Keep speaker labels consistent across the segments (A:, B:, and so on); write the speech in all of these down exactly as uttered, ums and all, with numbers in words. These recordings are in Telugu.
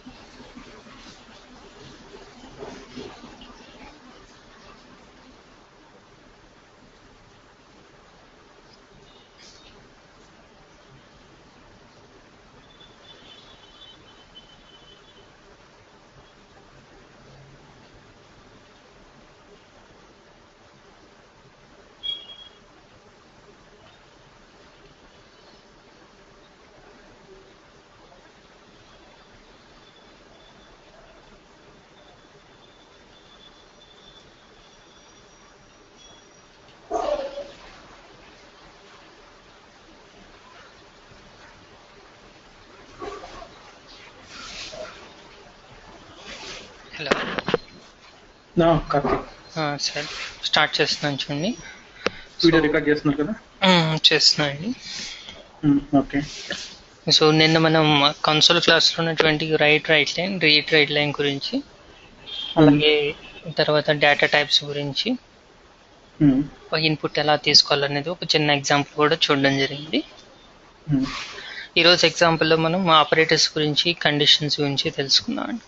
A: హలో
B: నా కార్తీక్
A: సార్ స్టార్ట్ చేస్తున్నాను చూడండి.
B: వీడియో రికార్డ్ చేస్తున్నారు కదా?
A: చేస్తున్నా అండి.
B: ఓకే.
A: సో నిన్న మనం కన్సోల్ క్లాస్లో ఉన్నటువంటి write write line read write line గురించి, అలాగే తర్వాత డేటా టైప్స్ గురించి, ఇన్పుట్ ఎలా తీసుకోవాలనేది ఒక చిన్న ఎగ్జాంపుల్ కూడా చూడడం జరిగింది. ఈరోజు ఎగ్జాంపుల్లో మనం ఆపరేటర్స్ గురించి, కండిషన్స్ గురించి తెలుసుకుందాం అండి.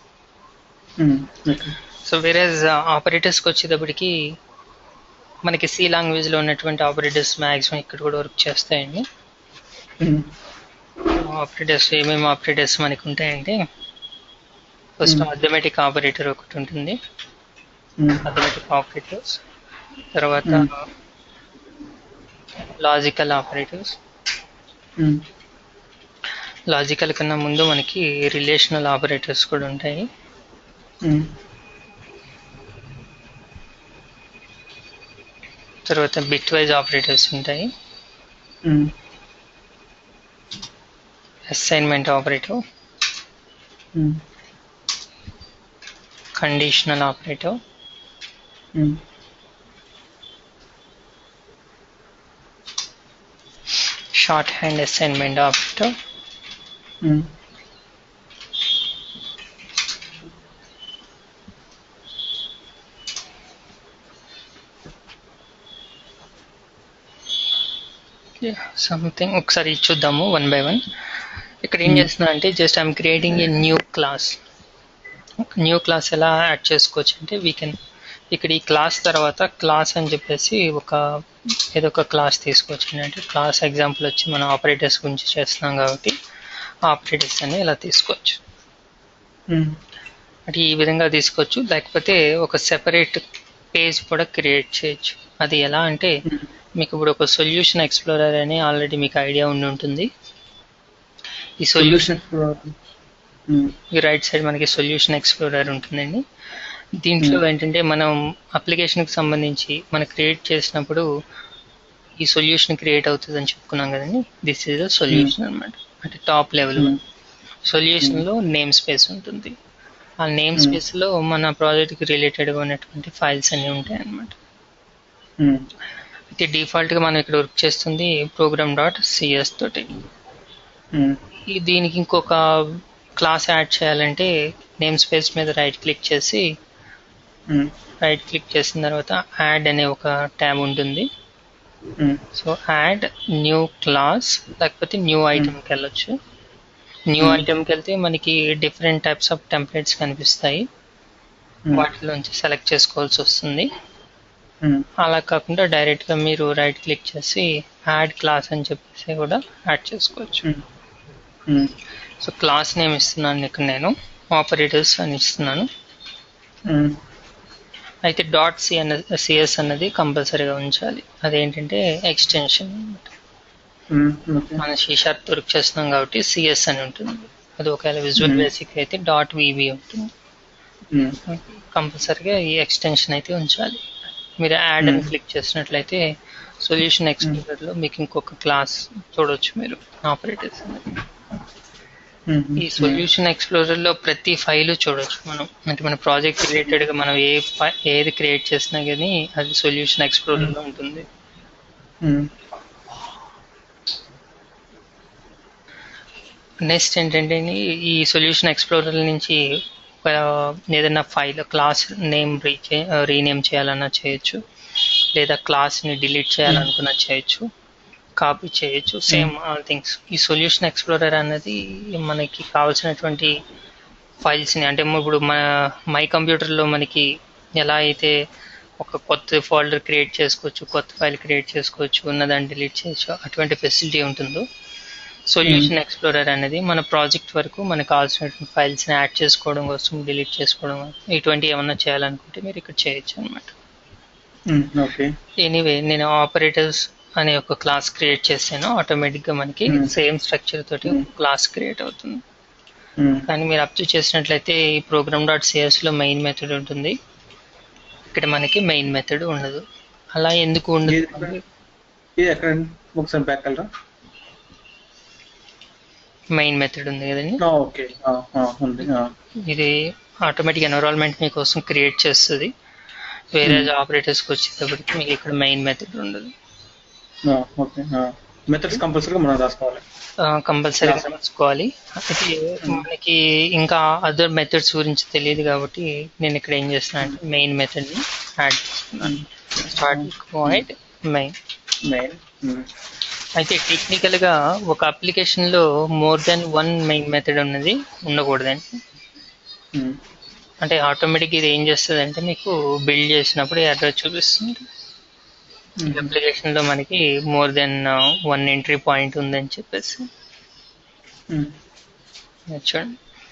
A: సో వేరే ఆపరేటర్స్కి వచ్చేటప్పటికి మనకి సి లాంగ్వేజ్లో ఉన్నటువంటి ఆపరేటర్స్ మ్యాక్సిమం ఇక్కడ కూడా వర్క్ చేస్తాయండి. ఆపరేటర్స్ ఏమేమి ఆపరేటర్స్ మనకి ఉంటాయంటే, ఫస్ట్ అర్థమెటిక్ ఆపరేటర్ ఒకటి ఉంటుంది, అర్థమెటిక్ ఆపరేటర్స్. తర్వాత లాజికల్ ఆపరేటర్స్. లాజికల్ కన్నా ముందు మనకి రిలేషనల్ ఆపరేటర్స్ కూడా ఉంటాయి. తర్వాత బిట్ వైజ్ ఆపరేటర్స్ ఉంటాయి. Assignment operator, conditional operator, shorthand assignment operator, something ఒకసారి చూద్దాము వన్ బై వన్. ఇక్కడ ఏం చేస్తున్నా అంటే just I'm creating a new class. New class ఎలా యాడ్ చేసుకోవచ్చు అంటే, వీ కెన్ ఇక్కడ ఈ క్లాస్ తర్వాత క్లాస్ అని చెప్పేసి ఒక ఏదో ఒక క్లాస్ తీసుకోవచ్చు. అంటే క్లాస్ ఎగ్జాంపుల్ వచ్చి మనం ఆపరేటర్స్ గురించి చేస్తున్నాం కాబట్టి ఆపరేటర్స్ అని ఇలా తీసుకోవచ్చు. అంటే ఈ విధంగా తీసుకోవచ్చు. లేకపోతే ఒక సెపరేట్ పేజ్ కూడా క్రియేట్ చేయొచ్చు. అది ఎలా అంటే, మీకు ఇప్పుడు ఒక సొల్యూషన్ ఎక్స్ప్లోరర్ అని ఆల్రెడీ మీకు ఐడియా ఉండి ఉంటుంది. ఈ సొల్యూషన్ ఈ రైట్ సైడ్ మనకి సొల్యూషన్ ఎక్స్ప్లోరర్ ఉంటుందండి. దీంట్లో ఏంటంటే మనం అప్లికేషన్కి సంబంధించి మనం క్రియేట్ చేసినప్పుడు ఈ సొల్యూషన్ క్రియేట్ అవుతుంది అని చెప్పుకున్నాం కదండి. దిస్ ఈజ్ అ సొల్యూషన్ అనమాట. అంటే టాప్ లెవెల్ సొల్యూషన్లో నేమ్ స్పేస్ ఉంటుంది. ఆ నేమ్ స్పేస్లో మన ప్రాజెక్ట్కి రిలేటెడ్గా ఉన్నటువంటి ఫైల్స్ అన్నీ ఉంటాయి అన్నమాట. అయితే డిఫాల్ట్గా మనం ఇక్కడ వర్క్ చేస్తుంది ప్రోగ్రామ్ డాట్ సిఎస్ తోటి. దీనికి ఇంకొక క్లాస్ యాడ్ చేయాలంటే నేమ్ స్పేస్ మీద రైట్ క్లిక్ చేసి రైట్ క్లిక్ చేసిన తర్వాత యాడ్ అనే ఒక ట్యాబ్ ఉంటుంది. సో యాడ్ న్యూ క్లాస్ లేకపోతే న్యూ ఐటమ్కి వెళ్ళొచ్చు. న్యూ ఐటమ్కి వెళ్తే మనకి డిఫరెంట్ టైప్స్ ఆఫ్ టెంప్లెట్స్ కనిపిస్తాయి. వాటిలోంచి సెలెక్ట్ చేసుకోవాల్సి వస్తుంది. అలా కాకుండా డైరెక్ట్గా మీరు రైట్ క్లిక్ చేసి యాడ్ క్లాస్ అని చెప్పేసి కూడా యాడ్ చేసుకోవచ్చు. సో క్లాస్ నేమ్ ఇస్తున్నాను ఇక్కడ, నేను ఆపరేటర్స్ అని ఇస్తున్నాను. అయితే డాట్ సి అన్న సిఎస్ అన్నది కంపల్సరీగా ఉంచాలి. అదేంటంటే ఎక్స్టెన్షన్ అనమాట. మన సి షార్ప్ వర్క్ చేస్తున్నాం కాబట్టి సిఎస్ అని ఉంటుంది. అది ఒకవేళ విజువల్ బేసిక్ అయితే డాట్ విబి ఉంటుంది. కంపల్సరీగా ఈ ఎక్స్టెన్షన్ అయితే ఉంచాలి. మీరు యాడ్ అని క్లిక్ చేసినట్లయితే సొల్యూషన్ ఎక్స్ప్లోరర్లో మీకు ఇంకొక క్లాస్ చూడవచ్చు మీరు, ఆపరేటర్స్ అనేది. ఈ సొల్యూషన్ ఎక్స్ప్లోరర్లో ప్రతి ఫైలు చూడవచ్చు మనం. అంటే మన ప్రాజెక్ట్ రిలేటెడ్గా మనం ఏ ఏది క్రియేట్ చేసినా కానీ అది సొల్యూషన్ ఎక్స్ప్లోరర్లో ఉంటుంది. నెక్స్ట్ ఏంటంటే ఈ సొల్యూషన్ ఎక్స్ప్లోరర్ నుంచి ఏదైనా ఫైల్ క్లాస్ నేమ్ రీచే రీనేమ్ చేయాలన్నా చేయొచ్చు, లేదా క్లాస్ని డిలీట్ చేయాలనుకున్నా చేయొచ్చు, కాపీ చేయొచ్చు, సేమ్ ఆల్ థింగ్స్. ఈ సొల్యూషన్ ఎక్స్ప్లోరర్ అన్నది మనకి కావాల్సినటువంటి ఫైల్స్ని అంటే ఇప్పుడు మన మై కంప్యూటర్లో మనకి ఎలా అయితే ఒక కొత్త ఫోల్డర్ క్రియేట్ చేసుకోవచ్చు, కొత్త ఫైల్ క్రియేట్ చేసుకోవచ్చు, ఉన్నదాన్ని డిలీట్ చేయొచ్చు, అటువంటి ఫెసిలిటీ ఉంటుందో సొల్యూషన్ ఎక్స్ప్లోరర్ అనేది మన ప్రాజెక్ట్ వరకు మనకు కావాల్సినటువంటి ఫైల్స్ని యాడ్ చేసుకోవడం కోసం, డిలీట్ చేసుకోవడం ఇటువంటి ఏమన్నా చేయాలనుకుంటే మీరు ఇక్కడ చేయొచ్చు అనమాట.
B: ఓకే.
A: ఎనీవే నేను ఆపరేటర్స్ అనే ఒక క్లాస్ క్రియేట్ చేస్తాను, ఆటోమేటిక్గా మనకి సేమ్ స్ట్రక్చర్ తోటి క్లాస్ క్రియేట్ అవుతుంది. కానీ మీరు అబ్జర్వ్ చేసినట్లయితే ఈ ప్రోగ్రామ్ డాట్ సిఎస్లో మెయిన్ మెథడ్ ఉంటుంది, ఇక్కడ మనకి మెయిన్ మెథడ్ ఉండదు. అలా ఎందుకు ఉండదు?
B: ఒకసారి బ్యాక్ వెళ్ళరా.
A: మెయిన్ మెథడ్ ఉంది కదండి,
B: ఓకే ఉంది.
A: ఇది ఆటోమేటిక్ ఎన్విరాన్మెంట్ మీకోసం క్రియేట్ చేస్తుంది. వేరే ఆపరేటర్స్కి వచ్చేటప్పటికి మీకు ఇక్కడ మెయిన్ మెథడ్ ఉండదు.
B: ఓకే. మెథడ్స్ కంపల్సరీగా మనం రాసుకోవాలి,
A: కంపల్సరీగా రాసుకోవాలి. అయితే మనకి ఇంకా అదర్ మెథడ్స్ గురించి తెలియదు కాబట్టి నేను ఇక్కడ ఏం చేస్తున్నాను అంటే మెయిన్ మెథడ్ని యాడ్ చేస్తున్నాను. Starting point main
B: main.
A: అయితే టెక్నికల్గా ఒక అప్లికేషన్లో more than one main method ఉన్నది ఉండకూడదండి. అంటే ఆటోమేటిక్ ఇది ఏం చేస్తుంది అంటే మీకు బిల్డ్ చేసినప్పుడు ఎర్రర్ చూపిస్తుంది. అప్లికేషన్లో మనకి more than one entry point ఉందని చెప్పేసి చూడండి,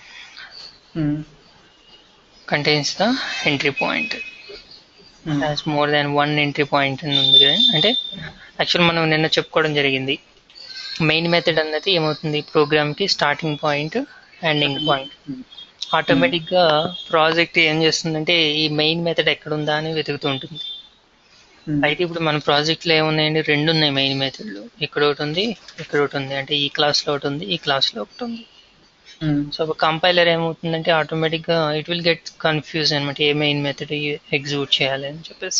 A: contains the entry point has more than one entry point అని ఉంది కదా. అంటే యాక్చువల్ మనం నిన్న చెప్పుకోవడం జరిగింది, మెయిన్ మెథడ్ అన్నది ఏమవుతుంది, ప్రోగ్రామ్కి స్టార్టింగ్ పాయింట్, ఎండింగ్ పాయింట్. ఆటోమేటిక్గా ప్రాజెక్ట్ ఏం చేస్తుందంటే ఈ మెయిన్ మెథడ్ ఎక్కడ ఉందా అని వెతుకుతూ ఉంటుంది. అయితే ఇప్పుడు మన ప్రాజెక్ట్లో ఏమున్నాయండి, రెండు ఉన్నాయి మెయిన్ మెథడ్లు, ఇక్కడ ఒకటి ఉంది, ఇక్కడ ఒకటి ఉంది. అంటే ఈ క్లాస్లో ఒకటి ఉంది, ఈ క్లాస్లో ఒకటి ఉంది. సో ఒక కంపైలర్ ఏమవుతుందంటే ఆటోమేటిక్గా ఇట్ విల్ గెట్ కన్ఫ్యూజ్ అనమాట, ఏ మెయిన్ మెథడ్ ఎగ్జిక్యూట్ చేయాలి అని చెప్పేసి.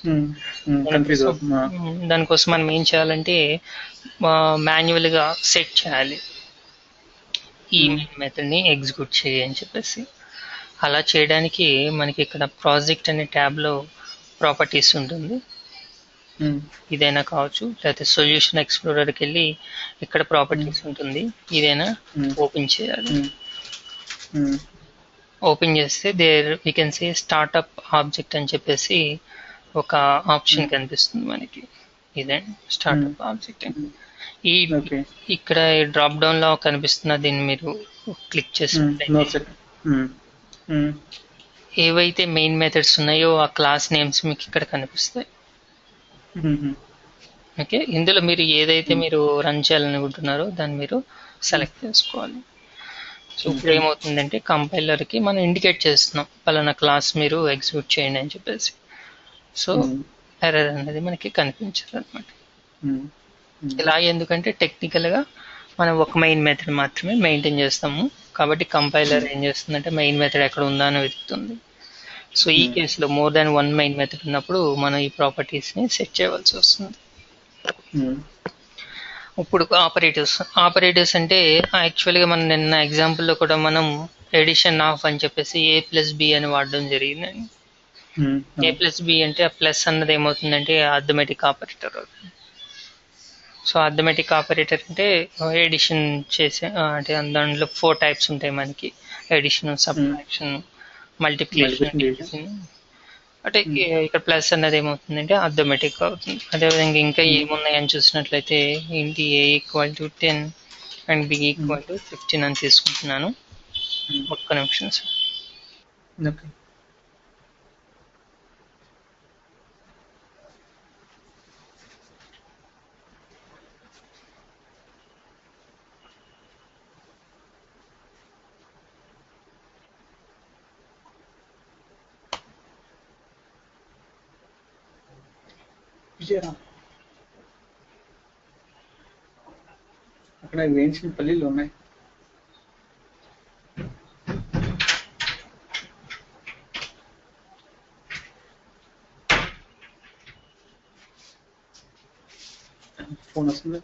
A: దానికోసం మనం ఏం చేయాలంటే మాన్యువల్గా సెట్ చేయాలి ఈ మెయిన్ మెథడ్ని ఎగ్జిక్యూట్ చేయి అని చెప్పేసి. అలా చేయడానికి మనకి ఇక్కడ ప్రాజెక్ట్ అనే ట్యాబ్లో ప్రాపర్టీస్ ఉంటుంది, ఇదైనా కావచ్చు, లేకపోతే సొల్యూషన్ ఎక్స్ప్లోరర్కి వెళ్ళి ఇక్కడ ప్రాపర్టీస్ ఉంటుంది, ఇదైనా ఓపెన్ చేయాలి. ఓపెన్ చేస్తే there we can say startup object అని చెప్పేసి ఒక ఆప్షన్ కనిపిస్తుంది మనకి, ఇదే స్టార్ట్అప్ ఆబ్జెక్ట్. ఈ ఇక్కడ డ్రాప్ డౌన్ లో కనిపిస్తున్న దీన్ని మీరు క్లిక్ చేసినట్లయితే ఏవైతే మెయిన్ మెథడ్స్ ఉన్నాయో ఆ క్లాస్ నేమ్స్ మీకు ఇక్కడ కనిపిస్తాయి. ఓకే, ఇందులో మీరు ఏదైతే మీరు రన్ చేయాలనుకుంటున్నారో దాన్ని మీరు సెలెక్ట్ చేసుకోవాలి. సో ఇప్పుడు ఏమవుతుందంటే కంపైలర్కి మనం ఇండికేట్ చేస్తున్నాం పలానా క్లాస్ మీరు ఎగ్జిక్యూట్ చేయండి అని చెప్పేసి. సో ఎర్రర్ అనేది మనకి కనిపించదు అనమాట. ఇలా ఎందుకంటే టెక్నికల్గా మనం ఒక మెయిన్ మెథడ్ మాత్రమే మెయింటైన్ చేస్తాము కాబట్టి కంపైలర్ ఏం చేస్తుందంటే మెయిన్ మెథడ్ ఎక్కడ ఉందా అని వెతుకుతుంది. సో ఈ కేసులో more than one main method ఉన్నప్పుడు మనం ఈ ప్రాపర్టీస్ని సెట్ చేయవలసి వస్తుంది. ఇప్పుడు ఆపరేటివ్స్ ఆపరేటివ్స్ అంటే యాక్చువల్గా మనం నిన్న ఎగ్జాంపుల్లో కూడా మనం ఎడిషన్ ఆఫ్ అని చెప్పేసి ఏ ప్లస్ బి అని వాడడం జరిగిందండి. ఏ ప్లస్ బి అంటే ఆ ప్లస్ అన్నది ఏమవుతుందంటే అర్థమెటిక్ ఆపరేటర్ అవుతుంది. సో అర్థమెటిక్ ఆపరేటర్ అంటే ఎడిషన్ చేసే అంటే దాంట్లో ఫోర్ టైప్స్ ఉంటాయి మనకి, ఎడిషన్, సబ్ట్రాక్షన్, మల్టిప్లికేషన్, డివిజన్. అంటే ఇక్కడ ప్లస్ అన్నది ఏమవుతుందంటే అర్థమెటిక్ అవుతుంది. అదేవిధంగా ఇంకా ఏమున్నాయని చూసినట్లయితే ఏంటి a equal to ten and b equal to fifteen అని తీసుకుంటున్నాను. ఒక్క నిమిషం సార్.
B: అక్కడ వేయించిన పల్లీలు ఉన్నాయి. ఫోన్ వస్తుంది.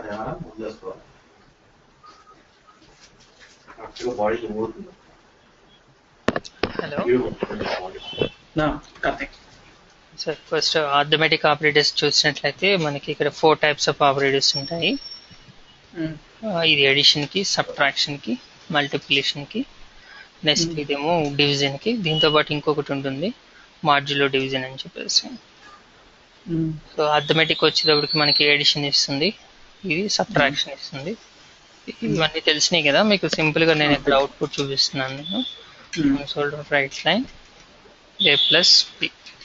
A: Hello
B: Karthik.
A: Sir, first arithmetic operators చూసినట్లయితే మనకి ఇక్కడ ఫోర్ టైప్స్ ఆఫ్ ఆపరేటర్స్ ఉంటాయి. ఆ, ఇది ఎడిషన్ కి, సబ్ట్రాక్షన్ కి, మల్టిప్లికేషన్ కి, నెక్స్ట్ ఇదేమో డివిజన్ కి. దీంతో పాటు ఇంకొకటి ఉంటుంది మార్జులో డివిజన్ అని చెప్పేసి. సో అర్థమెటిక్ వచ్చేటప్పటికి మనకి ఎడిషన్ ఇస్తుంది, ఇది సబ్ట్రాక్షన్ ఇస్తుంది. ఇవన్నీ తెలిసినాయి కదా మీకు. సింపుల్ గా నేను ఇక్కడ అవుట్పుట్ చూపిస్తున్నాను. నేను console dot write line a plus b,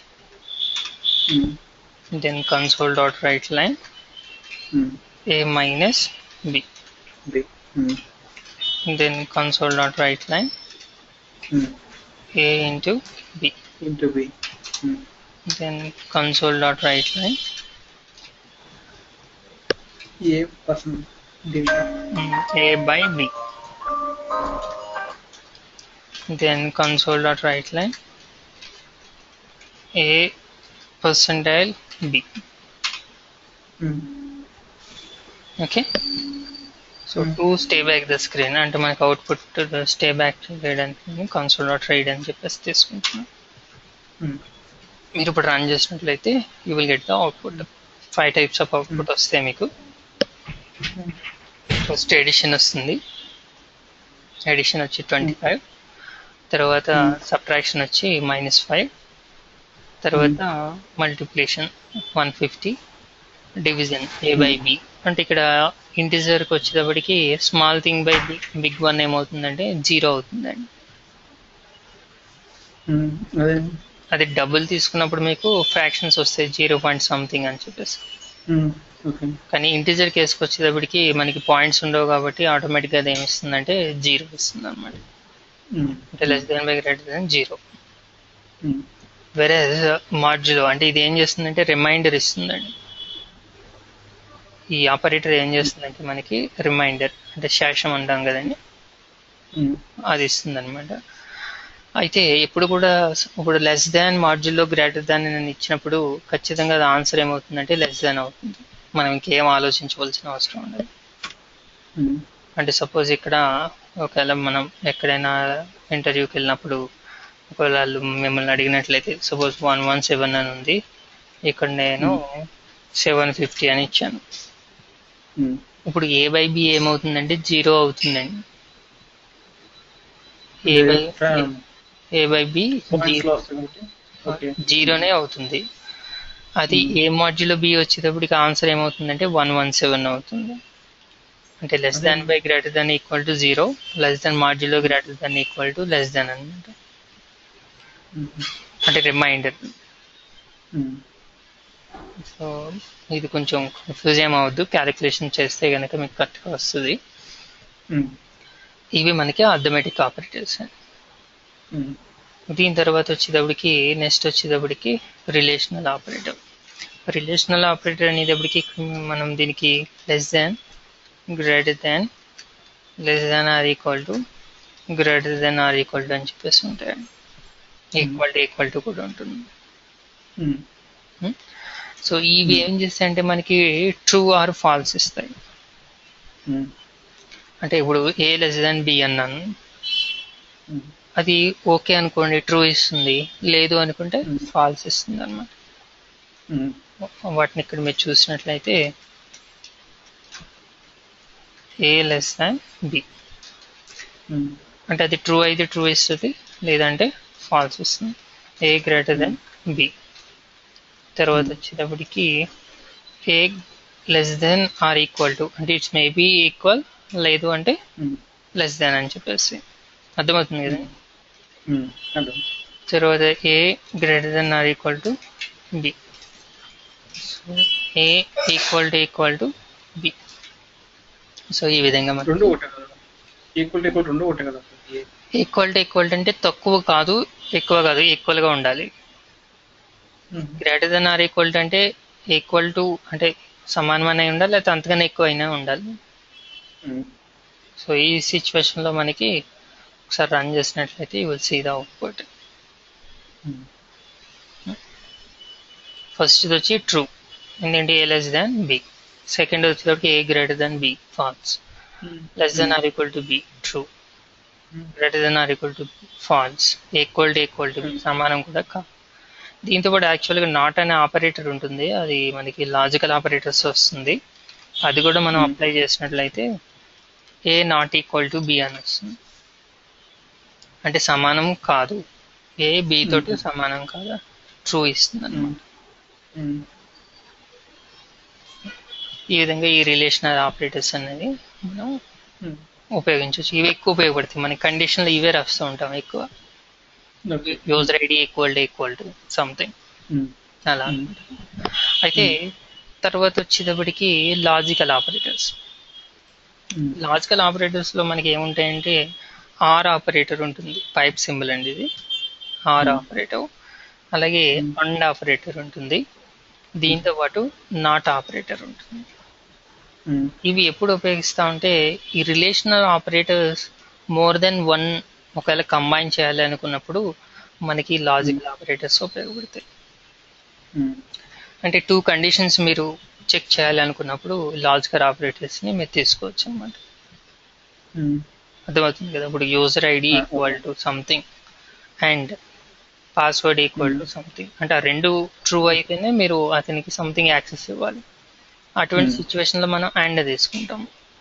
A: then console dot write line a minus b, then console dot write line a into b,
B: into b,
A: then console dot write line
B: a person
A: a by b, then console dot write line a percentile b. Okay, so to stay back the screen అంటే మనకి అవుట్పుట్ స్టే బ్యాక్ చేయడానికి కన్సోల్ డాట్ రైట్ అని చెప్పేసి తీసుకుంటున్నాం. మీరు ఇప్పుడు రన్ చేసినట్లయితే you will get the output. Five types of output వస్తాయి మీకు. ఫస్ట్ ఎడిషన్ వస్తుంది, ఎడిషన్ వచ్చి ట్వంటీ ఫైవ్, తర్వాత సబ్ట్రాక్షన్ వచ్చి మైనస్ ఫైవ్, తర్వాత multiplication one fifty, division a by b. అంటే ఇక్కడ ఇంటిజర్కి వచ్చేటప్పటికి small thing by big big one ఏమవుతుందంటే జీరో అవుతుందండి. అది డబుల్ తీసుకున్నప్పుడు మీకు ఫ్రాక్షన్స్ వస్తాయి జీరో పాయింట్ సంథింగ్ అని చెప్పేసి. కానీ ఇంటిజర్ కేసుకి వచ్చేటప్పటికి మనకి పాయింట్స్ ఉండవు కాబట్టి ఆటోమేటిక్గా అది ఏమి ఇస్తుందంటే జీరో ఇస్తుంది అనమాట. అంటే less than by greater than zero. వేరే మార్జులో అంటే ఇది ఏం చేస్తుందంటే రిమైండర్ ఇస్తుందండి. ఈ ఆపరేటర్ ఏం చేస్తుందంటే మనకి రిమైండర్ అంటే శేషం అంటాం కదండి, అది ఇస్తుంది అనమాట. అయితే ఎప్పుడు కూడా ఇప్పుడు లెస్ దాన్ మార్జుల్లో గ్రేటర్ దాన్ అని ఇచ్చినప్పుడు ఖచ్చితంగా అది ఆన్సర్ ఏమవుతుందంటే లెస్ దాన్ అవుతుంది. మనం ఇంకేం ఆలోచించవలసిన అవసరం ఉండదు. అంటే సపోజ్ ఇక్కడ ఒకవేళ మనం ఎక్కడైనా ఇంటర్వ్యూకి వెళ్ళినప్పుడు ఒకవేళ వాళ్ళు మిమ్మల్ని అడిగినట్లయితే సపోజ్ వన్ వన్ సెవెన్ అని ఉంది, ఇక్కడ నేను సెవెన్ ఫిఫ్టీ అని ఇచ్చాను. ఇప్పుడు ఏ బై బి ఏమవుతుందంటే జీరో అవుతుందండి. A by a by b జీరోనే అవుతుంది. అది ఏ మాడ్యులో బి వచ్చేటప్పటికి ఆన్సర్ ఏమవుతుందంటే వన్ వన్ సెవెన్ అవుతుంది. అంటే less than by greater than equal to zero, less than modulo greater than equal to less than అనమాట. అంటే రిమైండర్. సో ఇది కొంచెం కన్ఫ్యూజ్ ఏమవద్దు, క్యాలిక్యులేషన్ చేస్తే కనుక మీకు కరెక్ట్గా వస్తుంది. ఇవి మనకి అర్థమెటిక్ ఆపరేటర్స్. దీని తర్వాత వచ్చేటప్పటికి నెక్స్ట్ వచ్చేటప్పటికి రిలేషనల్ ఆపరేటర్. రిలేషనల్ ఆపరేటర్ అనేటప్పటికి మనం దీనికి less than, greater than, less than or equal to, greater than or equal to అని చెప్పేసి ఉంటాయండి. ఈక్వల్ టు ఈక్వల్ టు కూడా ఉంటుంది. సో ఇవి ఏం చేస్తాయంటే మనకి ట్రూ ఆర్ ఫాల్స్ ఇస్తాయి. అంటే ఇప్పుడు ఏ లెస్ దాన్ బి అన్నాను, అది ఓకే అనుకోండి ట్రూ ఇస్తుంది, లేదు అనుకుంటే ఫాల్స్ ఇస్తుంది అనమాట. వాటిని ఇక్కడ మీరు చూసినట్లయితే ఏ లెస్ దాన్ బి అంటే అది ట్రూ అయితే ట్రూ ఇస్తుంది, లేదంటే ఫాల్స్ ఇస్తుంది. A greater than b. తర్వాత వచ్చేటప్పటికి a less than or equal to అంటే ఇట్స్ మేబీ ఈక్వల్, లేదు అంటే లెస్ దాన్ అని చెప్పేసి. అర్థమవుతుంది కదా. తర్వాత a greater then or equal to b. So a equal to equal to b. So ఈ విధంగా మనం
B: ఈక్వల్ టు రెండు ఒకటే కదా.
A: ఈక్వల్ టు ఈక్వల్ అంటే తక్కువ కాదు ఎక్కువ కాదు, ఈక్వల్ గా ఉండాలి. Greater then or equal to అంటే ఈక్వల్ టు అంటే సమానమైన ఉండాలి, లేకపోతే అంతకన్నా ఎక్కువ అయినా ఉండాలి. సో ఈ సిచ్యువేషన్ లో మనకి ఒకసారి రన్ చేసినట్లయితే you will see the output. First ఇది వచ్చి ట్రూ, ఎందుకంటే a less than b. Second వచ్చేటప్పటికి a greater than b false, less than or equal to b true, greater then or equal to false, equal to equal to b సమానం కూడా కాదు. దీంతో పాటు యాక్చువల్గా నాట్ అనే ఆపరేటర్ ఉంటుంది, అది మనకి లాజికల్ ఆపరేటర్స్ వస్తుంది. అది కూడా మనం అప్లై చేసినట్లయితే a not equal to b అని వస్తుంది, అంటే సమానం కాదు, ఏ బి తోటి సమానం కాదు, ట్రూ ఇస్తుంది అనమాట. ఈ విధంగా ఈ రిలేషనల్ ఆపరేటర్స్ అనేది మనం ఉపయోగించవచ్చు. ఇవి ఎక్కువ ఉపయోగపడతాయి మనకి కండిషన్లో, ఇవే రాస్తూ ఉంటాం ఎక్కువ. User ID equal to equal to something అలా. అయితే తర్వాత వచ్చేటప్పటికి లాజికల్ ఆపరేటర్స్. లాజికల్ ఆపరేటర్స్ లో మనకి ఏముంటాయంటే ఆర్ ఆపరేటర్ ఉంటుంది, పైప్ సింబల్ అండి ఇది ఆర్ ఆపరేటర్. అలాగే అండ్ ఆపరేటర్ ఉంటుంది, దీంతో పాటు నాట్ ఆపరేటర్ ఉంటుంది. ఇవి ఎప్పుడు ఉపయోగిస్తా ఉంటే ఈ relational operators more than one ఒకవేళ కంబైన్ చేయాలి అనుకున్నప్పుడు మనకి లాజికల్ ఆపరేటర్స్ ఉపయోగపడతాయి. అంటే టూ కండిషన్స్ మీరు చెక్ చేయాలి అనుకున్నప్పుడు లాజికల్ ఆపరేటర్స్ ని మీరు తీసుకోవచ్చు అన్నమాట. అర్థమవుతుంది కదా. ఇప్పుడు user ID equal to something and password equal to something అంటే ఆ రెండు ట్రూ అయితేనే మీరు అతనికి సంథింగ్ యాక్సెస్ ఇవ్వాలి. అటువంటి సిచ్యువేషన్ లో మనం అండ్ తీసుకుంటాం.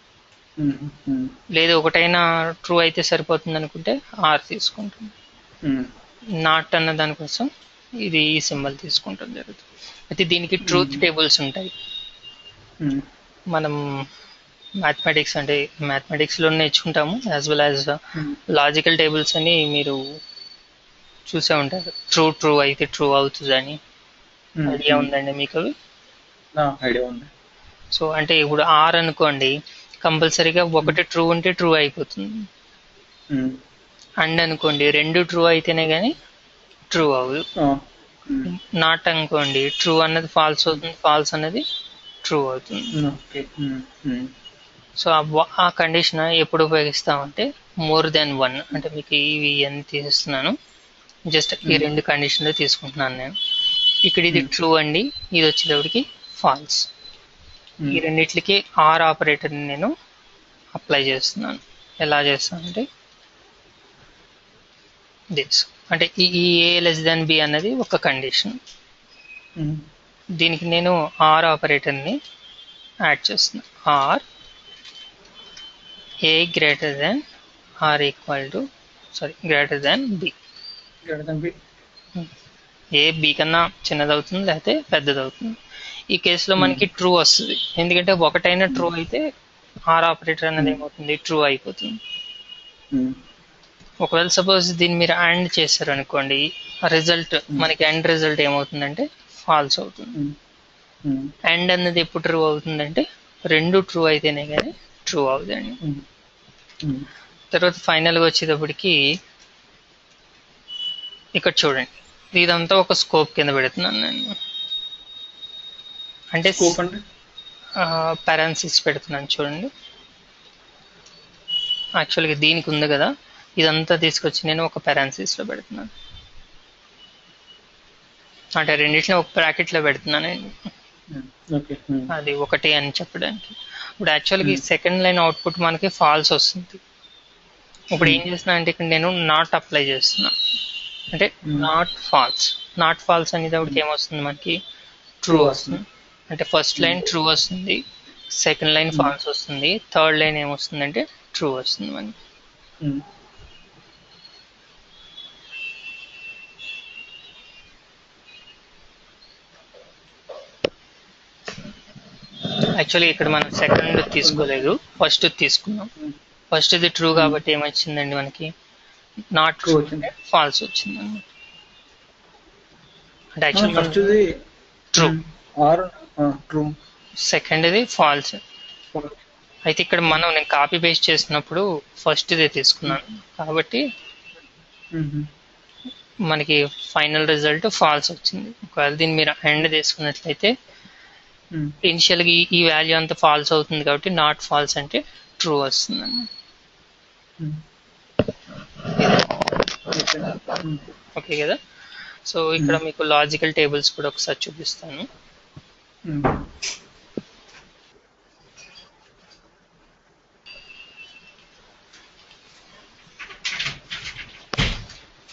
A: లేదు ఒకటైనా ట్రూ అయితే సరిపోతుంది అనుకుంటే ఆర్ తీసుకుంటాం. నాట్ అన్న దానికోసం ఇది ఈ సింబల్ తీసుకుంటాం జరుగుతుంది. అయితే దీనికి ట్రూత్ టేబుల్స్ ఉంటాయి. మనం మ్యాథమెటిక్స్ అంటే మ్యాథమెటిక్స్ లో నేర్చుకుంటాము, as well as logical tables అని మీరు చూసే ఉంటారు. ట్రూ ట్రూ అయితే ట్రూ అవుతుంది అని ఐడియా ఉందండి మీకు? అవి
B: ఐడియా ఉంది.
A: సో అంటే ఇప్పుడు ఆర్ అనుకోండి, కంపల్సరీగా ఒకటి ట్రూ ఉంటే ట్రూ అయిపోతుంది. అండ్ అనుకోండి రెండు ట్రూ అయితేనే కానీ ట్రూ అవ్వదు. నాట్ అనుకోండి ట్రూ అన్నది ఫాల్స్ అవుతుంది, ఫాల్స్ అన్నది ట్రూ అవుతుంది. సో ఆ కండిషన్ ఎప్పుడు ఉపయోగిస్తామంటే మోర్ దెన్ వన్. అంటే మీకు ఇవి అన్ని తీసేస్తున్నాను, జస్ట్ ఈ రెండు కండిషన్లు తీసుకుంటున్నాను నేను. ఇక్కడ ఇది ట్రూ అండి, ఇది వచ్చేటప్పటికి ఫాల్స్. ఈ రెండిట్లకి ఆర్ ఆపరేటర్ నేను అప్లై చేస్తున్నాను. ఎలా చేస్తానంటే దిస్, అంటే ఈ ఏ లెస్ దెన్ బి అన్నది ఒక కండిషన్. దీనికి నేను ఆర్ ఆపరేటర్ని యాడ్ చేస్తున్నాను. Or a greater then or equal to sorry greater than b. A b కన్నా చిన్నదవుతుంది లేకపోతే పెద్దదవుతుంది. ఈ కేసులో మనకి ట్రూ వస్తుంది, ఎందుకంటే ఒకటైనా ట్రూ అయితే ఆర్ ఆపరేటర్ అన్నది ఏమవుతుంది, ట్రూ అయిపోతుంది. ఒకవేళ సపోజ్ దీన్ని మీరు అండ్ చేశారు అనుకోండి, రిజల్ట్ మనకి ఎండ్ రిజల్ట్ ఏమవుతుందంటే ఫాల్స్ అవుతుంది. అండ్ అన్నది ఎప్పుడు ట్రూ అవుతుందంటే రెండు ట్రూ అయితేనే కానీ ట్రూ అవుతుందండి. తర్వాత ఫైనల్గా వచ్చేటప్పటికి ఇక్కడ చూడండి, ఇదంతా ఒక స్కోప్ కింద పెడుతున్నాను నేను. అంటే పారాన్సిస్ పెడుతున్నాను చూడండి. యాక్చువల్గా దీనికి ఉంది కదా, ఇదంతా తీసుకొచ్చి నేను ఒక పారాన్సిస్ లో పెడుతున్నాను. అంటే రెండింటిని ఒక బ్రాకెట్ లో పెడుతున్నాను నేను, అది ఒకటి అని చెప్పడానికి. ఇప్పుడు యాక్చువల్గా ఈ సెకండ్ లైన్ అవుట్పుట్ మనకి ఫాల్స్ వస్తుంది. ఇప్పుడు ఏం చేస్తున్నా అంటే ఇక్కడ నేను నాట్ అప్లై చేస్తున్నా, అంటే నాట్ ఫాల్స్. నాట్ ఫాల్స్ అనేది ఒకటి ఏమొస్తుంది మనకి, ట్రూ వస్తుంది. అంటే ఫస్ట్ లైన్ ట్రూ వస్తుంది, సెకండ్ లైన్ ఫాల్స్ వస్తుంది, థర్డ్ లైన్ ఏమొస్తుందంటే ట్రూ వస్తుంది మనకి. యాక్చువల్లీ ఇక్కడ మనం సెకండ్ తీసుకోలేదు, ఫస్ట్ తీసుకున్నాం. ఫస్ట్ ఇది ట్రూ కాబట్టి ఏమొచ్చిందండి మనకి, నాట్ ట్రూ ఫాల్స్ వచ్చింది అనమాట. అంటే యాక్చువల్లీ ట్రూ,
B: ట్రూ,
A: సెకండ్ ఇది ఫాల్స్. అయితే ఇక్కడ మనం నేను కాపీ పేస్ట్ చేసినప్పుడు ఫస్ట్ ఇదే తీసుకున్నాను కాబట్టి మనకి ఫైనల్ రిజల్ట్ ఫాల్స్ వచ్చింది. ఒకవేళ దీన్ని మీరు ఎండ్ తీసుకున్నట్లయితే ఇనిషియల్గా ఈ వాల్యూ అంతా ఫాల్స్ అవుతుంది కాబట్టి నాట్ ఫాల్స్ అంటే ట్రూ వస్తుంది అన్నమాట. ఓకే కదా. సో ఇక్కడ మీకు లాజికల్ టేబుల్స్ కూడా ఒకసారి చూపిస్తాను.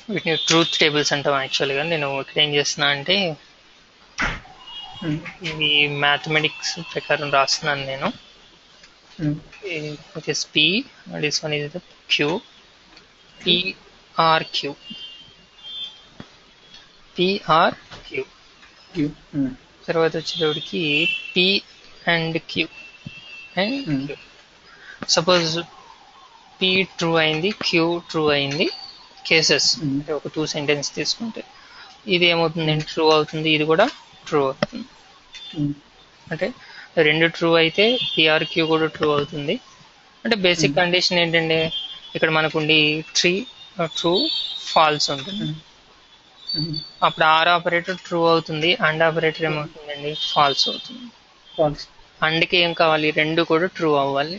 A: వీటిని ట్రూత్ టేబుల్స్ అంటాం యాక్చువల్గా. నేను ఇక్కడ ఏం చేస్తున్నా అంటే ఇవి మ్యాథమెటిక్స్ ప్రకారం రాస్తున్నాను నేను. It is p, this one is the q, p or q, p or q. తర్వాత వచ్చేటప్పటికి p and q and q. Suppose p true అయింది, క్యూ ట్రూ అయింది, కేసెస్ అంటే ఒక టూ సెంటెన్స్ తీసుకుంటే ఇది ఏమవుతుంది, ట్రూ అవుతుంది, ఇది కూడా ట్రూ అవుతుంది. అంటే రెండు ట్రూ అయితే పిఆర్ క్యూ కూడా ట్రూ అవుతుంది. అంటే బేసిక్ కండిషన్ ఏంటంటే ఇక్కడ మనకుండి త్రీ ట్రూ ఫాల్స్ ఉంటుంది. అప్పుడు ఆర్ ఆపరేటర్ ట్రూ అవుతుంది, అండ్ ఆపరేటర్ ఏమవుతుందండి ఫాల్స్ అవుతుంది. అండ్కి ఏం కావాలి, రెండు కూడా ట్రూ అవ్వాలి.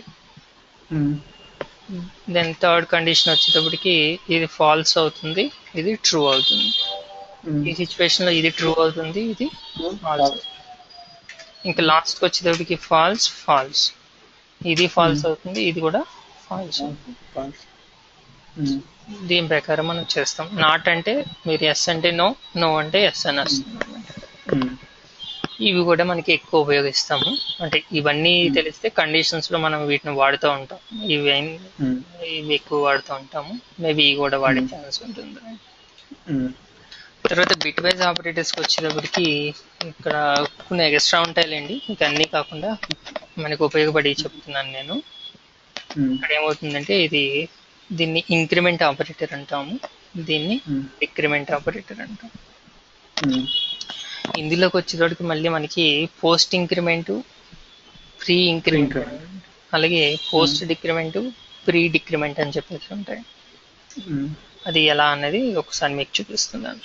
A: దెన్ థర్డ్ కండిషన్ వచ్చేటప్పటికి ఇది ఫాల్స్ అవుతుంది, ఇది ట్రూ అవుతుంది. ఈ సిచ్యువేషన్ లో ఇది ట్రూ అవుతుంది, ఇది ఫాల్స్. ఇంకా లాస్ట్ కి వచ్చేటప్పటికి ఫాల్స్ ఫాల్స్, ఇది ఫాల్స్ అవుతుంది, ఇది కూడా ఫాల్స్ అవుతుంది. దీని ప్రకారం మనం చేస్తాం. నాట్ అంటే మీరు ఎస్ అంటే నో, నో అంటే ఎస్ అని వస్తుంది. ఇవి కూడా మనకి ఎక్కువ ఉపయోగిస్తాము. అంటే ఇవన్నీ తెలిస్తే కండిషన్స్ లో మనం వీటిని వాడుతూ ఉంటాం. ఇవి ఇవి ఎక్కువ వాడుతూ ఉంటాము. మేబీ ఇవి కూడా వాడే ఛాన్స్ ఉంటుంది. తర్వాత బిట్ వైజ్ ఆపరేటర్స్కి వచ్చేటప్పటికి ఇక్కడ కొన్ని ఎక్స్ట్రా ఉంటాయిలేండి, ఇంకా అన్నీ కాకుండా మనకు ఉపయోగపడి చెప్తున్నాను నేను. ఇక్కడ ఏమవుతుందంటే ఇది దీన్ని ఇంక్రిమెంట్ ఆపరేటర్ అంటాము, దీన్ని డిక్రిమెంట్ ఆపరేటర్ అంటాం. ఇందులోకి వచ్చేటప్పటికి మళ్ళీ మనకి పోస్ట్ ఇంక్రిమెంట్, ప్రీ ఇంక్రిమెంట్, అలాగే పోస్ట్ డిక్రిమెంట్, ప్రీ డిక్రిమెంట్ అని చెప్పేసి ఉంటాయి. అది ఎలా అన్నది ఒకసారి మీకు చూపిస్తున్నాను.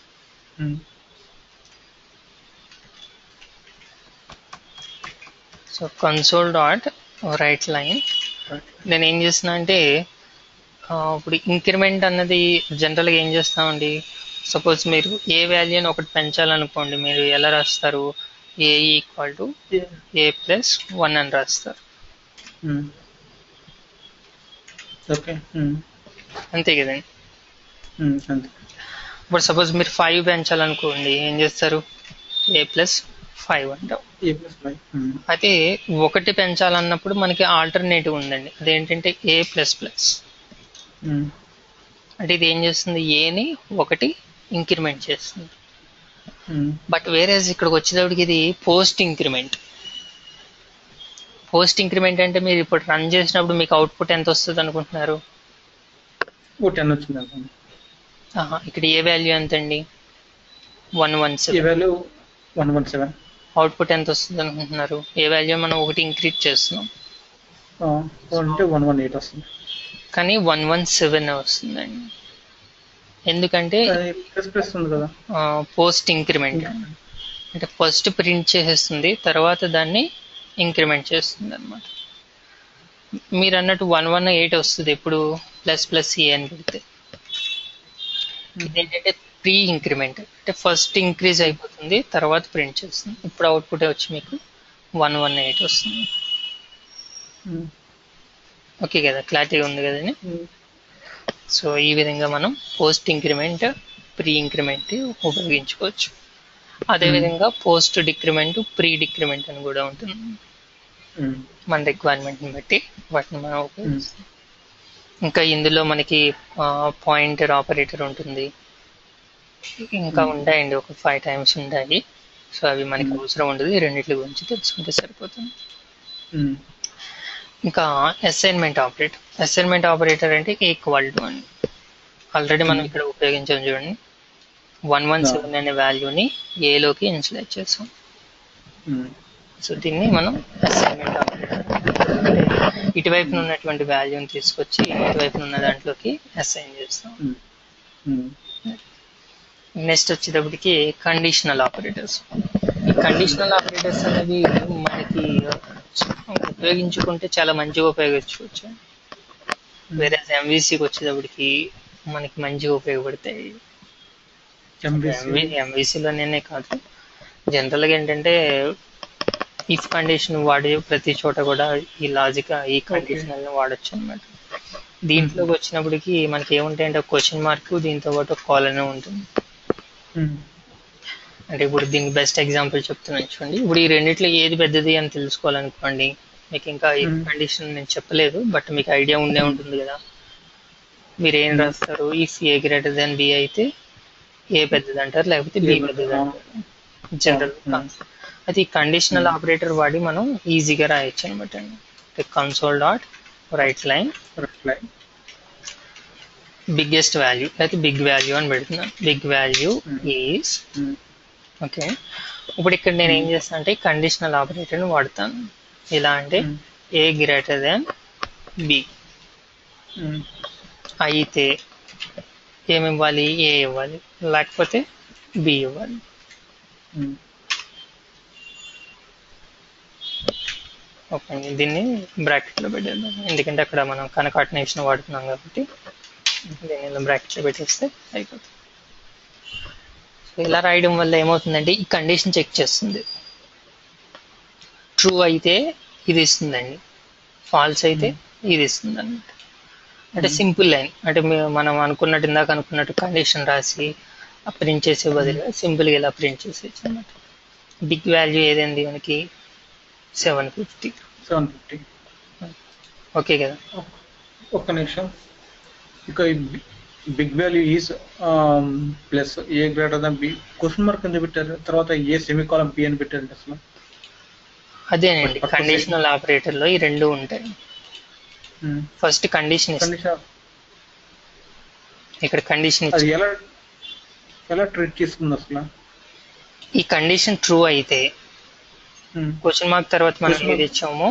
A: So console dot write line నేను ఏం చేస్తున్నా అంటే ఇప్పుడు ఇంక్రిమెంట్ అన్నది జనరల్గా ఏం చేస్తామండి, సపోజ్ మీరు ఏ వాల్యూని ఒకటి పెంచాలనుకోండి, మీరు ఎలా రాస్తారు, a equal to A plus one అని రాస్తారు. అంతే కదండి. ఇప్పుడు సపోజ్ మీరు ఫైవ్ పెంచాలనుకోండి, ఏం చేస్తారు, ఏ ప్లస్ ఫైవ్ అంటాం. అయితే ఒకటి పెంచాలన్నప్పుడు మనకి ఆల్టర్నేటివ్ ఉందండి, అదేంటంటే ఏ ప్లస్ ప్లస్. అంటే ఇది ఏం చేస్తుంది, ఏని ఒకటి ఇంక్రిమెంట్ చేస్తుంది. బట్ వేరే ఇక్కడికి వచ్చేటప్పటికి ఇది పోస్ట్ ఇంక్రిమెంట్. పోస్ట్ ఇంక్రిమెంట్ అంటే మీరు ఇప్పుడు రన్ చేసినప్పుడు మీకు అవుట్పుట్ ఎంత వస్తుంది అనుకుంటున్నారు, ఇక్కడ ఏ వాల్యూ ఎంత అండి, వన్ వన్ సెవెన్. అవుట్పుట్ ఎంత వస్తుంది అనుకుంటున్నారు, ఏ వాల్యూ మనం ఒకటి ఇంక్రీజ్ చేస్తున్నాం కానీ వన్ వన్ సెవెన్ వస్తుందండి. ఎందుకంటే పోస్ట్ ఇంక్రిమెంట్ అంటే ఫస్ట్ ప్రింట్ చేసేస్తుంది, తర్వాత దాన్ని ఇంక్రిమెంట్ చేస్తుంది అనమాట. మీరు అన్నట్టు వన్ వన్ ఎయిట్ వస్తుంది ఎప్పుడు ప్లస్ ప్లస్ ఏ అని పెడితే. ఇదేంటంటే ప్రీ ఇంక్రిమెంట్, అంటే ఫస్ట్ ఇంక్రీజ్ అయిపోతుంది తర్వాత ప్రింట్ చేస్తుంది. ఇప్పుడు అవుట్పుట్ వచ్చి మీకు వన్ వన్ ఎయిట్ వస్తుంది. ఓకే కదా, క్లారిటీగా ఉంది కదండి. సో ఈ విధంగా మనం పోస్ట్ ఇంక్రిమెంట్, ప్రీ ఇంక్రిమెంట్ ఉపయోగించుకోవచ్చు. అదేవిధంగా పోస్ట్ డిక్రిమెంట్, ప్రీ డిక్రిమెంట్ అని కూడా ఉంటుంది. మన రిక్వైర్మెంట్ని బట్టి వాటిని మనం ఉపయోగిస్తాం. ఇంకా ఇందులో మనకి పాయింటర్ ఆపరేటర్ ఉంటుంది, ఇంకా ఉంటాయండి ఒక ఫైవ్ టైమ్స్ ఉంటాయి. సో అవి మనకి అవసరం ఉండదు, రెండింటి గురించి తెలుసుకుంటే సరిపోతుంది. ఇంకా అసైన్మెంట్ ఆపరేటర్. అసైన్మెంట్ ఆపరేటర్ అంటే ఈక్వల్ టు అని ఆల్రెడీ మనం ఇక్కడ ఉపయోగించాం చూడండి. వన్ వన్ సెవెన్ అనే వాల్యూని ఏలోకి ఇన్సులేట్ చేస్తాం. సో దీన్ని మనం అసైన్మెంట్ ఆపరేటర్, ఇటువైపున ఉన్నటువంటి వాల్యూని తీసుకొచ్చి ఇటువైపున ఉన్న దాంట్లోకి అసైన్ చేస్తాం. నెక్స్ట్ వచ్చేటప్పటికి కండిషనల్ ఆపరేటర్స్. ఈ కండిషనల్ ఆపరేటర్స్ అనేవి మనకి ఉపయోగించుకుంటే చాలా మంచిగా ఉపయోగించుకోవచ్చు. వేరే ఎంవీసీకి వచ్చేటప్పటికి మనకి మంచిగా ఉపయోగపడతాయి. ఎంవీసీలోనే కాదు, జనరల్గా ఏంటంటే ఇఫ్ కండిషన్ వాడే ప్రతి చోట కూడా ఈ లాజిక్ ఈ కండిషనల్ వాడచ్చు అనమాట. దీంట్లోకి వచ్చినప్పటికి మనకి ఏముంటాయంటే ఒక క్వశ్చన్ మార్క్ దీంతో పాటు ఒక కాలన్ ఉంటుంది. అంటే ఇప్పుడు దీనికి బెస్ట్ ఎగ్జాంపుల్ చెప్తున్నాను చూడండి. ఇప్పుడు ఈ రెండిట్లో ఏది పెద్దది అని తెలుసుకోవాలనుకోండి, మీకు ఇంకా ఈ కండిషన్ నేను చెప్పలేదు బట్ మీకు ఐడియా ఉండే ఉంటుంది కదా. మీరు ఏం రాస్తారు, if a greater than b అయితే ఏ పెద్దది అంటారు, లేకపోతే బి పెద్దది అంటారు జనరల్. అది కండిషనల్ ఆపరేటర్ వాడి మనం ఈజీగా రాయొచ్చు అనమాట అండి. Console dot write line biggest value అయితే బిగ్ వాల్యూ అని పెడుతున్నాను. Big value is okay. ఇప్పుడు ఇక్కడ నేను ఏం చేస్తాను అంటే కండిషనల్ ఆపరేటర్ని వాడతాను. ఎలా అంటే ఏ గ్రేటర్ దెన్ బి అయితే ఏమి ఇవ్వాలి, ఏ ఇవ్వాలి, లేకపోతే బి ఇవ్వాలి. ఓకే, దీన్ని బ్రాకెట్లో పెట్టేద్దాం ఎందుకంటే అక్కడ మనం కనకాటినేషన్ వాడుతున్నాం కాబట్టి దీన్ని బ్రాకెట్లో పెట్టేస్తే అయిపోతుంది. ఇలా రాయడం వల్ల ఏమవుతుందంటే ఈ కండిషన్ చెక్ చేస్తుంది. ట్రూ అయితే ఇది ఇస్తుందండి, ఫాల్స్ అయితే ఇది ఇస్తుంది అన్నమాట. అంటే సింపుల్ లైన్, అంటే మనం అనుకున్నట్టు ఇందాక అనుకున్నట్టు కండిషన్ రాసి ప్రింట్ చేసే బదులుగా సింపుల్గా ఇలా ప్రింట్ చేసేయచ్చు అనమాట. బిగ్ వాల్యూ ఏదండి మనకి seven fifty
B: seven fifty
A: okay కదా.
B: ఒక్క నిమిషం, ఇక big value is plus a greater than b question mark అని పెట్టారు, తర్వాత ఏ సెమీకాలం బి అని పెట్టారు అసలు.
A: అదేనండి కండిషనల్ ఆపరేటర్ లో ఈ రెండు ఉంటాయి. ఫస్ట్ కండిషన్ ఇక్కడ కండిషన్
B: ఎలా ఎలా ట్రీట్ చేస్తుంది అసలు.
A: ఈ కండిషన్ ట్రూ అయితే క్వశ్చన్ మార్క్ తర్వాత మనం ఏది ఇచ్చామో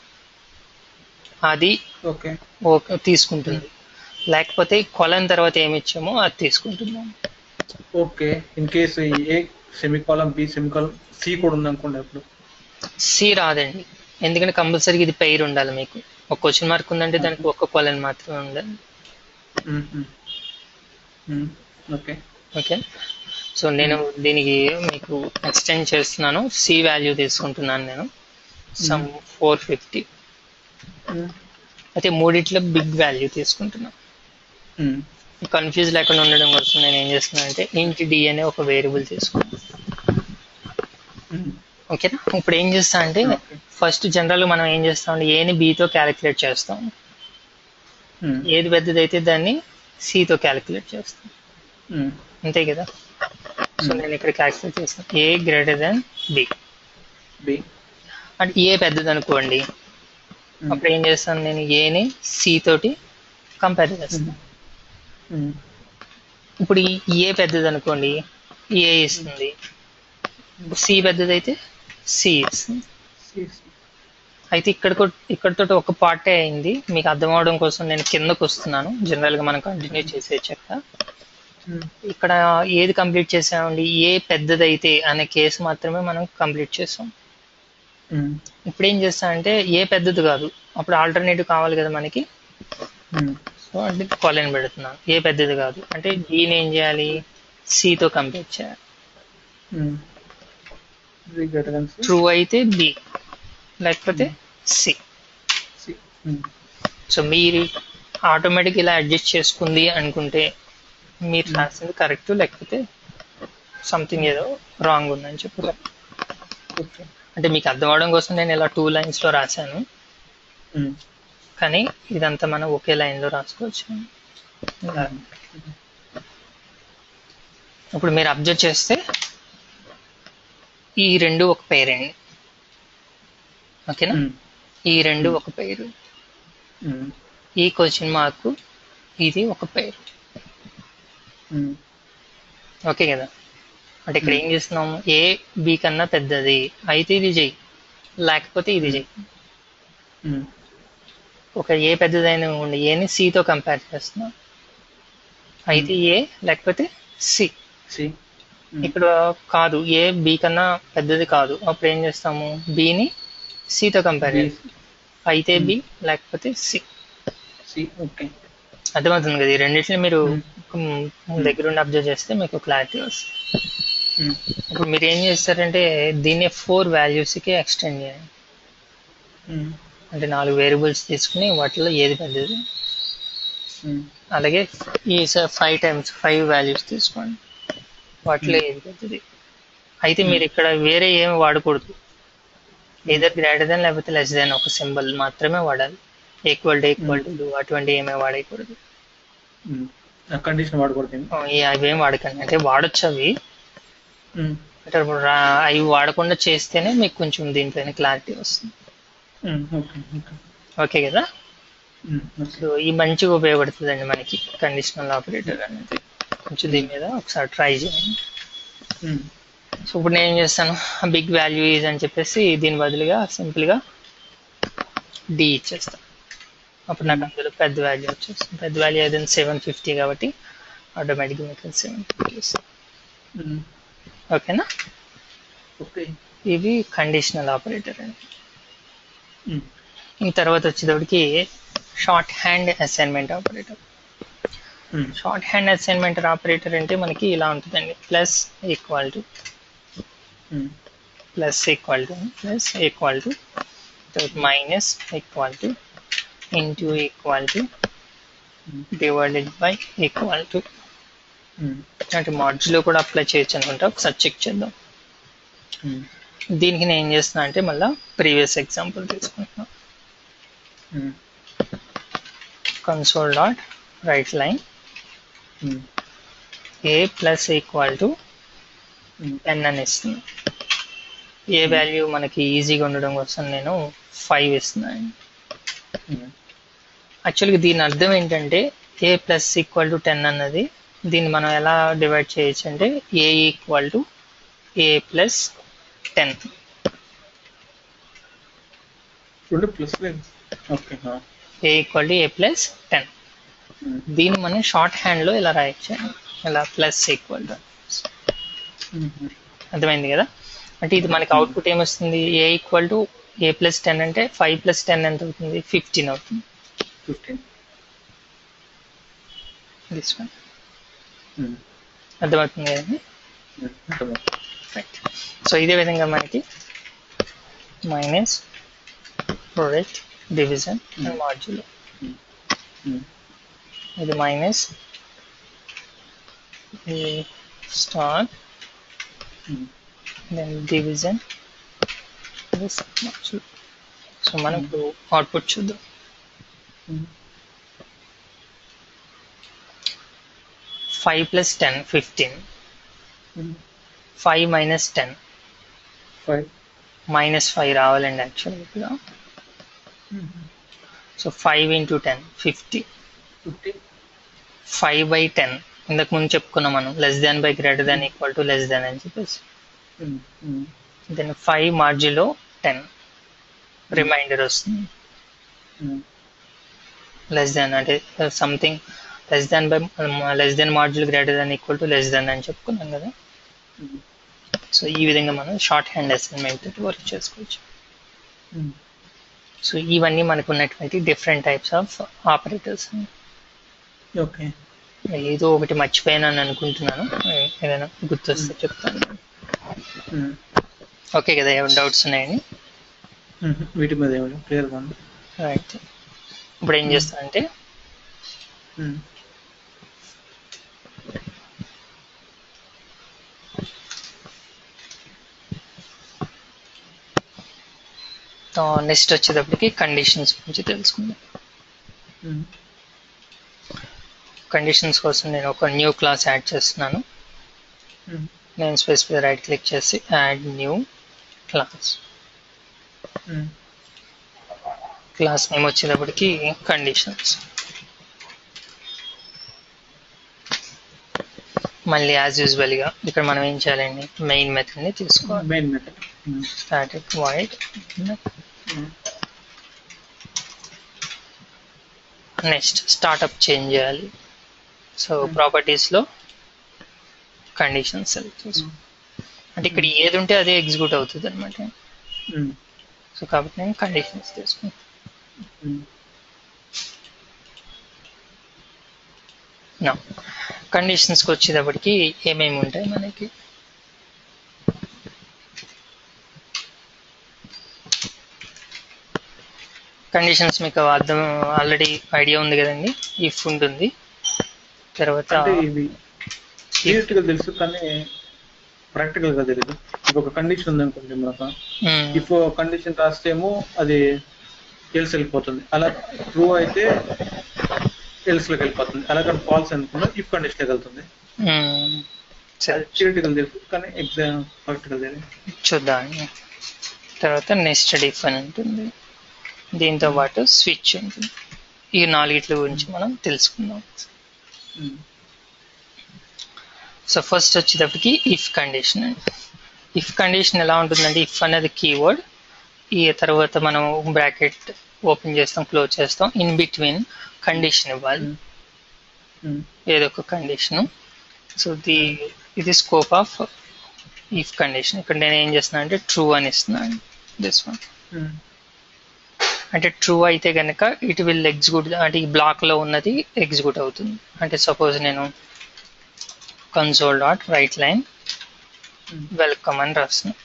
A: అది
B: ఓకే
A: ఓకే తీసుకుంటుంది, లేకపోతే కొలన్ తర్వాత ఏమి ఇచ్చామో అది తీసుకుంటున్నాం.
B: Okay, in case a semicolon b semicolon c కూడా ఉంది అనుకోండి, అప్పుడు
A: సి రాదండి ఎందుకంటే కంపల్సరీగా ఇది పెయిర్ ఉండాలి. మీకు ఒక క్వశ్చన్ మార్క్ ఉందంటే దానికి ఒక్క కొలన్ మాత్రమే ఉండాలి.
B: ఓకే
A: ఓకే సో నేను దీనికి మీకు ఎక్స్టెండ్ చేస్తున్నాను. సి వాల్యూ తీసుకుంటున్నాను నేను సమ్ ఫోర్ ఫిఫ్టీ అయితే మూడిట్లో బిగ్ వాల్యూ తీసుకుంటున్నాను. కన్ఫ్యూజ్ లేకుండా ఉండడం కోసం నేను ఏం చేస్తున్నాను అంటే ఇంట్ డి అనే ఒక వేరియబుల్ తీసుకున్నాను. ఓకేనా. ఇప్పుడు ఏం చేస్తా అంటే ఫస్ట్ జనరల్ మనం ఏం చేస్తామంటే ఏని బితో క్యాలిక్యులేట్ చేస్తాం, ఏది పెద్దదైతే దాన్ని సితో క్యాలిక్యులేట్ చేస్తాం, అంతే కదా. సో నేను ఇక్కడ క్యాలిక్యులేట్ చేస్తాను A greater than B
B: B
A: అంటే ఏ పెద్దది అనుకోండి, అప్పుడు ఏం చేస్తాను నేను ఏని సి తోటి కంపేర్ చేస్తాను. ఇప్పుడు ఏ పెద్దది అనుకోండి ఏ ఇస్తుంది, సి పెద్దది అయితే సి ఇస్తుంది. అయితే ఇక్కడ ఇక్కడతో ఒక పార్టే అయింది, మీకు అర్థం అవడం కోసం నేను కిందకు వస్తున్నాను. జనరల్గా మనం కంటిన్యూ చేసే చెక్క ఇక్కడ ఏది కంప్లీట్ చేసామండి, ఏ పెద్దదైతే అనే కేసు మాత్రమే మనం కంప్లీట్ చేసాం. ఇప్పుడు ఏం చేస్తానంటే ఏ పెద్దది కాదు, అప్పుడు ఆల్టర్నేటివ్ కావాలి కదా మనకి. సో అంటే కాలన్ పెడుతున్నాను ఏ పెద్దది కాదు అంటే దీని ఏం చేయాలి సితో కంపేర్ చేయాలి. ట్రూ అయితే బి లేకపోతే సి. సో మీరు ఆటోమేటిక్ ఇలా అడ్జస్ట్ చేసుకుంది అనుకుంటే మీరు రాసింది కరెక్ట్, లేకపోతే సంథింగ్ ఏదో రాంగ్ ఉందని చెప్పారు. అంటే మీకు అర్థం అవడం కోసం నేను ఇలా టూ లైన్స్ లో రాశాను, కానీ ఇదంతా మనం ఒకే లైన్ లో రాసుకోవచ్చు. ఇప్పుడు మీరు అబ్జర్వ్ చేస్తే ఈ రెండు ఒక పేరు అండి, ఓకేనా. ఈ రెండు ఒక పేరు, ఈ క్వశ్చన్ మార్క్ ఇది ఒక పేరు, ఓకే కదా. అంటే ఇక్కడ ఏం చేస్తున్నాం ఏ బి కన్నా పెద్దది అయితే ఇది చెయ్యి, లేకపోతే ఇది చెయ్యి. ఒక ఏ పెద్దదైన ఉండి ఏని సితో కంపేర్ చేస్తున్నాం, అయితే ఏ లేకపోతే సి. ఇక్కడ కాదు ఏ బి కన్నా పెద్దది కాదు, అప్పుడు ఏం చేస్తాము బిని సితో కంపేర్ చేస్తాం, అయితే బి లేకపోతే సి. అర్థమవుతుంది కదా. ఈ రెండింటిని మీరు దగ్గర ఉండి అబ్జర్వ్ చేస్తే మీకు క్లారిటీ వస్తుంది. ఇప్పుడు మీరు ఏం చేస్తారంటే దీన్ని ఫోర్ వాల్యూస్కి ఎక్స్టెండ్ చేయండి. అంటే నాలుగు వేరియబుల్స్ తీసుకుని వాటిలో ఏది పెద్దది అలాగే ఈ ఫైవ్ టైమ్స్ ఫైవ్ వాల్యూస్ తీసుకోండి, వాటిలో ఏది పెద్దది. అయితే మీరు ఇక్కడ వేరే ఏమి వాడకూడదు, ఏదర్ గ్రేటర్ దెన్ లేకపోతే లెస్ దెన్ ఒక సింబల్ మాత్రమే వాడాలి. ఈక్వల్ టు ఈక్వల్ టు అటువంటి ఏమీ వాడకూడదు,
B: కండిషన్ వాడకూడదు.
A: అవేం వాడకండి, అంటే వాడచ్చు అవి, అంటే అవి వాడకుండా చేస్తేనే మీకు కొంచెం దీనిపైన క్లారిటీ వస్తుంది. ఓకే కదా. సో ఈ మంచిగా ఉపయోగపడుతుందండి మనకి కండిషనల్ ఆపరేటర్ అనేది. కొంచెం దీని మీద ఒకసారి ట్రై చేయండి. సో ఇప్పుడు నేను ఏం చేస్తాను, బిగ్ వాల్యూ ఈజ్ అని చెప్పేసి దీని బదులుగా సింపుల్గా డి ఇచ్చేస్తాను. అప్పుడు నాకు అందులో పెద్ద వాల్యూ వచ్చేస్తుంది. పెద్ద వాల్యూ ఏదైనా సెవెన్ ఫిఫ్టీ కాబట్టి ఆటోమేటిక్గా మీకు సెవెన్ ఫిఫ్టీ వస్తుంది. ఓకేనా.
B: ఓకే,
A: ఇవి కండిషనల్ ఆపరేటర్ అండి. ఈ తర్వాత వచ్చేటప్పటికి shorthand assignment operator. Shorthand assignment operator అంటే మనకి ఇలా ఉంటుందండి, plus equal to plus equal to plus equal to minus equal to into equal to divided by equal to. అంటే మాడ్యులో కూడా అప్లై చేయొచ్చు అనుకుంటా, ఒకసారి చెక్ చేద్దాం. దీనికి నేను ఏం చేస్తున్నా అంటే మళ్ళీ ప్రీవియస్ ఎగ్జాంపుల్ తీసుకుంటున్నా. Console dot write line A plus equal to ten అని ఇస్తుంది. ఏ వాల్యూ మనకి ఈజీగా ఉండడం కోసం నేను ఫైవ్ ఇస్తున్నాను. యాక్చువల్గా దీని అర్థం ఏంటంటే A plus equal to ten అన్నది దీన్ని మనం ఎలా డివైడ్ చేయొచ్చు అంటే A equal to A plus ten. A equal to A plus ten. దీన్ని మనం షార్ట్ హ్యాండ్లో ఇలా రాయొచ్చు, ఇలా ప్లస్ ఈక్వల్ టు. అర్థమైంది కదా. అంటే ఇది మనకి అవుట్పుట్ ఏమొస్తుంది, A equal to A plus ten అంటే ఫైవ్ ప్లస్ టెన్ ఎంత అవుతుంది, ఫిఫ్టీన్ అవుతుంది.
B: ఫిఫ్టీన్
A: అర్థమవుతుంది కదండి. రైట్. సో ఇదే విధంగా మనకి minus product division and modulo, ఇది minus star then division modulo. So మనకు అవుట్పుట్ చూద్దాం. Five plus ten fifteen, five minus ten
B: five,
A: minus five రావాలండి యాక్చువల్గా ఇక్కడ. So five into ten fifty,
B: fifty
A: five by ten ఇంతకు ముందు చెప్పుకున్నాం మనం, less than by greater than equal to less than అని చెప్పేసి. దెన్ ఫైవ్ మార్జిలో టెన్ రిమైండర్ వస్తుంది. లెస్ దాన్ అంటే something less than by less than మార్జిల్ greater than equal to less than అని చెప్పుకున్నాం కదా. సో ఈ విధంగా మనం షార్ట్ హ్యాండ్ అసైన్మెంట్ వర్క్ చేసుకోవచ్చు. సో ఇవన్నీ మనకు ఉన్నటువంటి different types of operators.
B: Okay,
A: ఏదో ఒకటి మర్చిపోయానని అనుకుంటున్నాను, ఏదైనా గుర్తొస్తే చెప్తాను. ఓకే కదా, ఏమైనా డౌట్స్ ఉన్నాయండి
B: వీటి మీద? క్లియర్గా ఉంది.
A: రైట్. ఇప్పుడు ఏం చేస్తానంటే నెక్స్ట్ వచ్చేటప్పటికి కండిషన్స్ గురించి తెలుసుకుందాం. కండిషన్స్ కోసం నేను ఒక న్యూ క్లాస్ యాడ్ చేస్తున్నాను. నేను స్పెసిఫిక్ రైట్ క్లిక్ చేసి add new class. Class name వచ్చేటప్పటికి కండిషన్స్. మళ్ళీ యాజ్ యూజువల్గా ఇక్కడ మనం ఏం చేయాలండి, మెయిన్ మెథడ్ని తీసుకోవాలి.
B: Main method
A: static void. Next startup change చేయాలి. సో ప్రాపర్టీస్లో కండిషన్ సెలెక్ట్ చేసుకో, అంటే ఇక్కడ ఏది ఉంటే అదే ఎగ్జిక్యూట్ అవుతుంది అనమాట. సో కాబట్టి నేను కండిషన్స్ తీసుకుంటాను. కండిషన్స్కి వచ్చేటప్పటికి ఏమేమి ఉంటాయి మనకి, కండిషన్స్ మీకు అర్థం ఆల్రెడీ ఐడియా ఉంది కదండి. ఇఫ్ ఉంటుంది, తర్వాత
B: అంటే ఇవి థియరిటికల్ తెలుసు కానీ ప్రాక్టికల్ గా తెలియదు. ఇప్పుడు ఒక కండిషన్ ఉంది అనుకోండి, మనకు ఇఫ్ కండిషన్ రాస్తేమో అది ఎల్స్ వెళ్ళిపోతుంది, అలా ట్రూ అయితే ఎల్స్ లోకి వెళ్ళిపోతుంది, అలా కానీ ఫాల్స్ అనుకున్నా ఇఫ్ కండిషన్ లోకి వెళ్తుంది. థియరిటికల్ తెలుసు కానీ ఎగ్జామ్ ప్రాక్టికల్ తెలియదు.
A: చూద్దాం. తర్వాత నెస్టెడ్ ఇఫ్ అని ఉంటుంది, దీంతో పాటు స్విచ్ ఉంటుంది. ఈ నాలుగిట్ల గురించి మనం తెలుసుకుందాం. సో ఫస్ట్ వచ్చేటప్పటికి ఇఫ్ కండిషన్ అండి. ఇఫ్ కండిషన్ ఎలా ఉంటుందంటే, ఇఫ్ అనేది కీవర్డ్, ఈ తర్వాత మనం బ్రాకెట్ ఓపెన్ చేస్తాం, క్లోజ్ చేస్తాం, ఇన్ బిట్వీన్ కండిషన్ ఇవ్వాలి, ఏదో ఒక కండిషన్. సో ది ఇది స్కోప్ ఆఫ్ ఇఫ్ కండిషన్. ఇక్కడ నేను ఏం చేస్తున్నాను అంటే ట్రూ అని ఇస్తున్నాను, దిస్ వన్. అంటే ట్రూ అయితే కనుక ఇట్ విల్ ఎగ్జిక్యూట్, అంటే ఈ బ్లాక్ లో ఉన్నది ఎగ్జిక్యూట్ అవుతుంది. అంటే సపోజ్ నేను console dot write line welcome అని రాస్తున్నాను,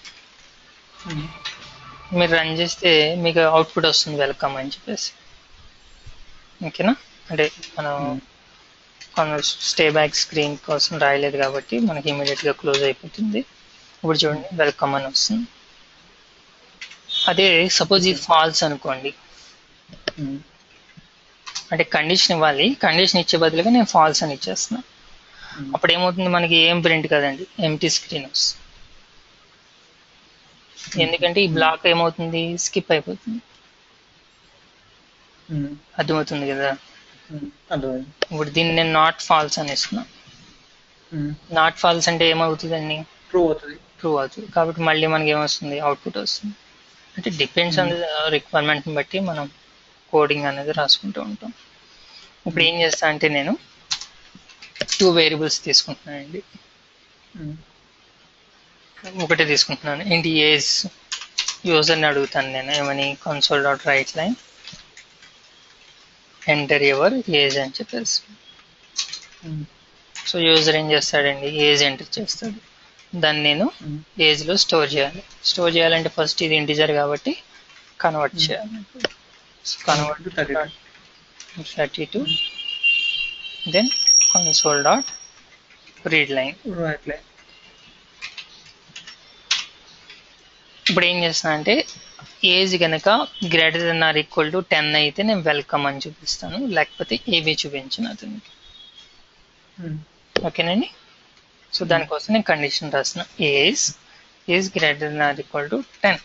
A: మీరు రన్ చేస్తే మీకు అవుట్పుట్ వస్తుంది వెల్కమ్ అని చెప్పేసి. ఓకేనా? అంటే మనం స్టే బ్యాక్ స్క్రీన్ కోసం రాయలేదు కాబట్టి మనకి ఇమీడియట్ గా క్లోజ్ అయిపోతుంది. ఇప్పుడు చూడండి వెల్కమ్ అని వస్తుంది. అదే సపోజ్ ఇది ఫాల్స్ అనుకోండి, అంటే కండిషన్ ఇవ్వాలి, కండిషన్ ఇచ్చే బదులుగా నేను ఫాల్స్ అని ఇచ్చేస్తున్నా. అప్పుడు ఏమవుతుంది, మనకి ఏం ప్రింట్ కదండి, ఎంటీ స్క్రీన్ వస్తుంది. ఎందుకంటే ఈ బ్లాక్ ఏమవుతుంది, స్కిప్ అయిపోతుంది. అర్థమవుతుంది కదా? ఇప్పుడు దీన్ని నేను నాట్ ఫాల్స్ అని ఇస్తున్నా. నాట్ ఫాల్స్ అంటే ఏమవుతుందండి,
B: ట్రూ అవుతుంది.
A: ట్రూ అవుతుంది. కాబట్టి మళ్ళీ మనకి ఏమొస్తుంది, అవుట్పుట్ వస్తుంది. అంటే డిపెండ్స్ ఆన్ రిక్వైర్మెంట్ని బట్టి మనం కోడింగ్ అనేది రాసుకుంటూ ఉంటాం. ఇప్పుడు ఏం చేస్తా అంటే నేను టూ వేరియబుల్స్ తీసుకుంటున్నానండి. ఒకటి తీసుకుంటున్నాను, ఏంటి ఏజ్ యూజర్ని అడుగుతాను నేను ఏమని, console dot write line enter your age అని చెప్పేసి. సో యూజర్ ఏం చేస్తాడండి, ఏజ్ ఎంటర్ చేస్తాడు. దాన్ని నేను ఏజ్ లో స్టోర్ చేయాలి. స్టోర్ చేయాలంటే ఫస్ట్ ఇది ఇంటిజర్ కాబట్టి కన్వర్ట్ చేయాలి. Convert thirty two then console dot read line. ఇప్పుడు ఏం చేస్తాను అంటే, ఏజ్ కనుక greater then or equal to ten అయితే నేను వెల్కమ్ అని చూపిస్తాను, లేకపోతే ఏవి చూపించను అతనికి. ఓకేనండి? సో దానికోసం నేను కండిషన్ రాసిన, age age greater then or equal to ten.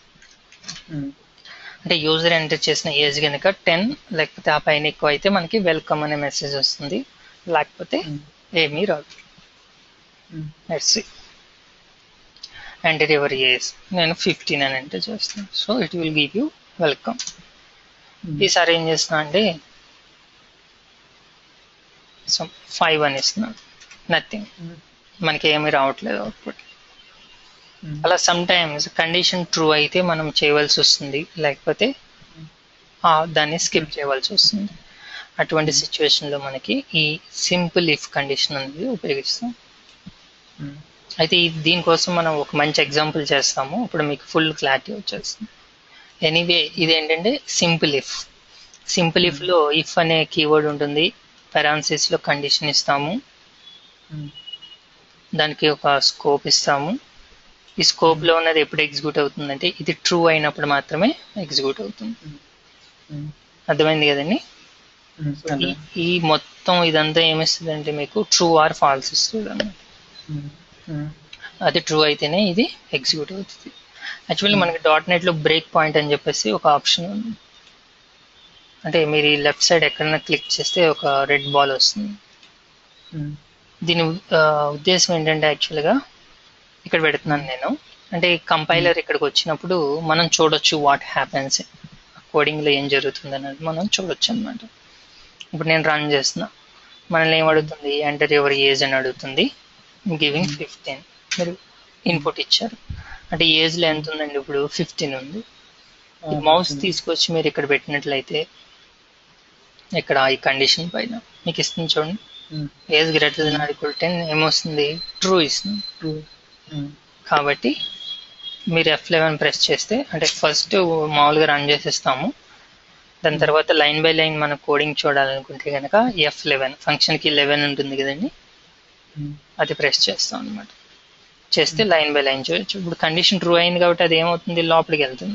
A: అంటే యూజర్ ఎంటర్ చేసిన ఏజ్ కనుక టెన్ లేకపోతే ఆ పైన ఎక్కువ అయితే మనకి వెల్కమ్ అనే మెసేజ్ వస్తుంది, లేకపోతే ఏమీ రాదు. Let's see. Enter your age, నేను ఫిఫ్టీన్ అని ఎంటర్ చేస్తాను. So it will give you welcome. ఈసారి ఏం చేస్తున్నా అంటే సో ఫైవ్ అని ఇస్తున్నాను, నథింగ్, మనకి ఏమీ రావట్లేదు అవుట్పుట్. అలా సమ్ టైమ్స్ కండిషన్ ట్రూ అయితే మనం చేయవలసి వస్తుంది, లేకపోతే దాన్ని స్కిప్ చేయవలసి వస్తుంది. అటువంటి సిచ్యువేషన్లో మనకి ఈ సింపుల్ ఇఫ్ కండిషన్ అనేది ఉపయోగిస్తాం. అయితే దీనికోసం మనం ఒక మంచి ఎగ్జాంపుల్ చేస్తాము, ఇప్పుడు మీకు ఫుల్ క్లారిటీ వచ్చేస్తుంది. ఎనీవే ఇది ఏంటంటే సింపుల్ ఇఫ్. సింపుల్ ఇఫ్ లో ఇఫ్ అనే కీవర్డ్ ఉంటుంది, పెరాన్సిస్ లో కండిషన్ ఇస్తాము, దానికి ఒక స్కోప్ ఇస్తాము. ఈ స్కోప్ లో ఉన్నది ఎప్పుడు ఎగ్జిక్యూట్ అవుతుందంటే ఇది ట్రూ అయినప్పుడు మాత్రమే ఎగ్జిక్యూట్ అవుతుంది. అర్థమైంది కదండి? ఈ మొత్తం ఇదంతా ఏమిస్తుంది అంటే మీకు ట్రూ ఆర్ ఫాల్స్ ఇస్తుంది అన్నమాట. అది ట్రూ అయితేనే ఇది ఎగ్జిక్యూట్ అవుతుంది. యాక్చువల్లీ మనకి డాట్ నెట్ లో బ్రేక్ పాయింట్ అని చెప్పేసి ఒక ఆప్షన్ ఉంది. అంటే మీరు ఈ లెఫ్ట్ సైడ్ ఎక్కడైనా క్లిక్ చేస్తే ఒక రెడ్ బాల్ వస్తుంది. దీని ఉద్దేశం ఏంటంటే యాక్చువల్గా ఇక్కడ పెడుతున్నాను నేను, అంటే కంపైలర్ ఇక్కడికి వచ్చినప్పుడు మనం చూడొచ్చు వాట్ హ్యాపెన్స్, కోడింగ్ లో ఏం జరుగుతుంది అన్నది మనం చూడొచ్చు అనమాట. ఇప్పుడు నేను రన్ చేస్తున్నా, మనల్ని ఏం అడుగుతుంది, ఎంటర్ యువర్ ఏజ్ అని అడుగుతుంది, గివింగ్ ఫిఫ్టీన్. మీరు ఇన్పుట్ ఇచ్చారు, అంటే ఏజ్ లో ఎంత ఉందండి, ఇప్పుడు ఫిఫ్టీన్ ఉంది. మౌస్ తీసుకొచ్చి మీరు ఇక్కడ పెట్టినట్లయితే ఇక్కడ ఈ కండిషన్ పైన మీకు ఇస్తుంది చూడండి, age greater then or equal ten ఏమొస్తుంది, ట్రూ ఇస్తుంది. కాబట్టి మీరు ఎఫ్ లెవెన్ ప్రెస్ చేస్తే, అంటే ఫస్ట్ మామూలుగా రన్ చేసేస్తాము, దాని తర్వాత లైన్ బై లైన్ మన కోడింగ్ చూడాలనుకుంటే కనుక ఎఫ్ లెవెన్ ఫంక్షన్కి లెవెన్ ఉంటుంది కదండి, అది ప్రెస్ చేస్తాం అనమాట. చేస్తే లైన్ బై లైన్ చూడొచ్చు. ఇప్పుడు కండిషన్ ట్రూ అయింది కాబట్టి అది ఏమవుతుంది, లోపలికి వెళ్తుంది.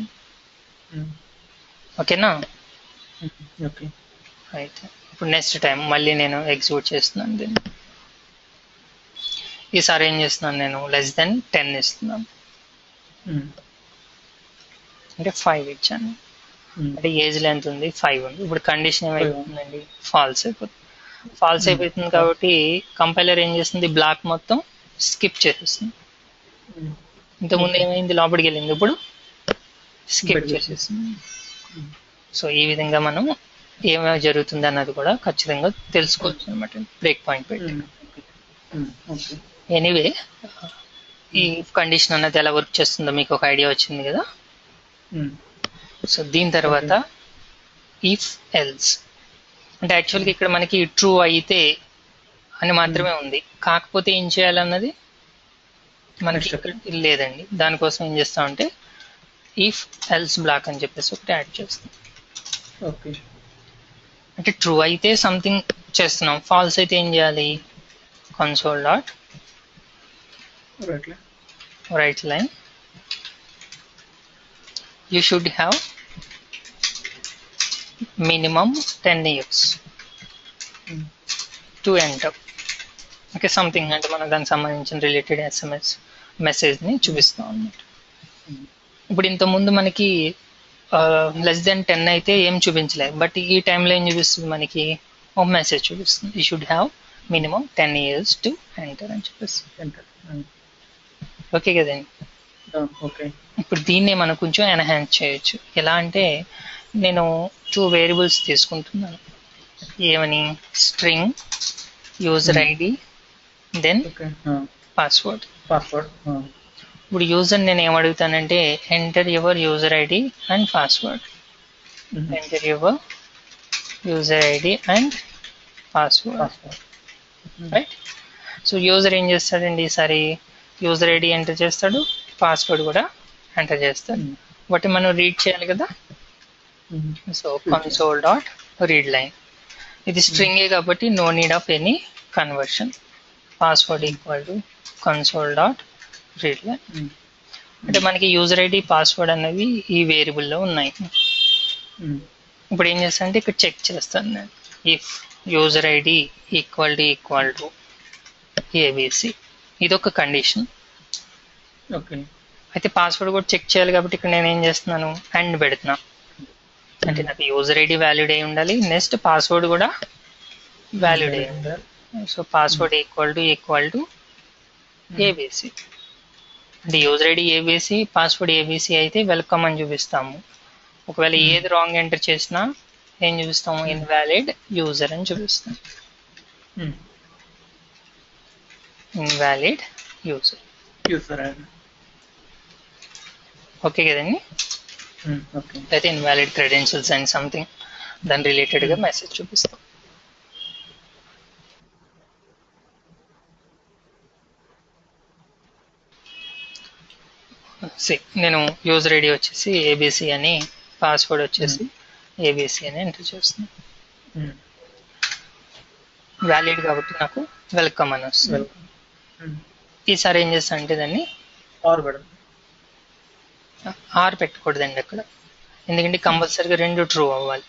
A: ఓకేనా?
B: ఓకే.
A: అయితే ఇప్పుడు నెక్స్ట్ టైం మళ్ళీ నేను ఎగ్జిక్యూట్ చేస్తున్నాను దీన్ని. ఈసారి ఏం చేస్తున్నాను, నేను లెస్ దెన్ టెన్ ఇస్తున్నాను, అంటే ఫైవ్ ఇచ్చాను. అంటే ఏజ్ లెంత్ ఉంది, ఫైవ్ ఉంది. ఇప్పుడు కండిషన్ ఏమైపోతుందండి, ఫాల్స్ అయిపోతుంది. ఫాల్స్ అయిపోతుంది కాబట్టి కంపైలర్ ఏం చేస్తుంది, బ్లాక్ మొత్తం స్కిప్ చేసేస్తుంది. ఇంతకుముందు ఏమైంది, లోపలికి వెళ్ళింది, ఇప్పుడు స్కిప్ చేసేస్తుంది. సో ఈ విధంగా మనం ఏమేమి జరుగుతుంది అన్నది కూడా ఖచ్చితంగా తెలుసుకోవచ్చు అనమాట, బ్రేక్ పాయింట్ పెట్టి. ఎనీవే, ఈ కండిషన్ అన్నది ఎలా వర్క్ చేస్తుందో మీకు ఒక ఐడియా వచ్చింది కదా. సో దీని తర్వాత ఇఫ్ ఎల్స్ అంటే యాక్చువల్గా ఇక్కడ మనకి ట్రూ అయితే అని మాత్రమే ఉంది, కాకపోతే ఏం చేయాలన్నది మనకి ఇక్కడ లేదండి. దానికోసం ఏం చేస్తామంటే ఇఫ్ ఎల్స్ బ్లాక్ అని చెప్పేసి ఒకటి యాడ్ చేస్తాం.
B: ఓకే.
A: అంటే ట్రూ అయితే సంథింగ్ చేస్తున్నాం, ఫాల్స్ అయితే ఏం చేయాలి, console dot write line you should have minimum ten years to enter. Okay, something అంటే మనం దానికి సంబంధించిన రిలేటెడ్ ఎస్ఎంఎస్ మెసేజ్ని చూపిస్తాం అన్నమాట. ఇప్పుడు ఇంతకుముందు మనకి లెస్ దెన్ టెన్ అయితే ఏం చూపించలేదు, బట్ ఈ టైంలో ఏం చూపిస్తుంది, మనకి ఒక మెసేజ్ చూపిస్తుంది, you should have minimum ten years to enter అని చెప్పేసి. ఓకే కదండి.
B: ఓకే.
A: ఇప్పుడు దీన్నే మనం కొంచెం ఎన్హాన్స్ చేయొచ్చు. ఎలా అంటే నేను టూ వేరియబుల్స్ తీసుకుంటున్నాను, ఏమని, string user ID then password.
B: Password
A: ఇప్పుడు యూజర్ నేను ఏమడుగుతానంటే enter your user ID and password, enter your user ID and password, right. So user ఏం చేస్తాడండి, ఈసారి యూజర్ ఐడి ఎంటర్ చేస్తాడు, పాస్వర్డ్ కూడా ఎంటర్ చేస్తాడు. బట్ మనం రీడ్ చేయాలి కదా. So console dot read line, ఇది స్ట్రింగే కాబట్టి no need of any conversion. Password equal to console dot read line. అంటే మనకి యూజర్ ఐడి పాస్వర్డ్ అనేవి ఈ వేరియబుల్లో ఉన్నాయి. ఇప్పుడు ఏం చేస్తానంటే ఇక్కడ చెక్ చేస్తాను నేను, if user ID equal to equal to ABC, ఇది ఒక కండిషన్.
B: ఓకే.
A: అయితే పాస్వర్డ్ కూడా చెక్ చేయాలి కాబట్టి ఇక్కడ నేను ఏం చేస్తున్నాను, అండ్ పెడుతున్నా. అంటే నాకు యూజర్ ఐడి వ్యాలిడ్ అయి ఉండాలి, నెక్స్ట్ పాస్వర్డ్ కూడా వ్యాలిడ్ అయి ఉండాలి. So password equal to equal to ABC. అంటే user ID ABC, password ABC అయితే వెల్కమ్ అని చూపిస్తాము. ఒకవేళ ఏది రాంగ్ ఎంటర్ చేసినా ఏం చూపిస్తాము, ఇన్వాలిడ్ యూజర్ అని చూపిస్తాం. ఇన్వాలిడ్ యూజర్
B: యూజర్
A: ఓకే కదండి. అయితే ఇన్వాలిడ్ క్రెడెన్షియల్స్ అండ్ సంథింగ్ దాని రిలేటెడ్గా మెసేజ్ చూపిస్తాం. సి నేను యూజర్ ఐడి వచ్చేసి ఏబిసి అని, పాస్వర్డ్ వచ్చేసి ఏబిసి అని ఎంటర్ చేస్తున్నాను. వ్యాలిడ్ కాబట్టి నాకు వెల్కమ్ అని వస్తుంది. ఈసారి ఏం చేస్తా అంటే దాన్ని
B: ఆర్ పెడదాం.
A: ఆర్ పెట్టకూడదండి అక్కడ, ఎందుకంటే కంపల్సరీగా రెండు ట్రూ అవ్వాలి.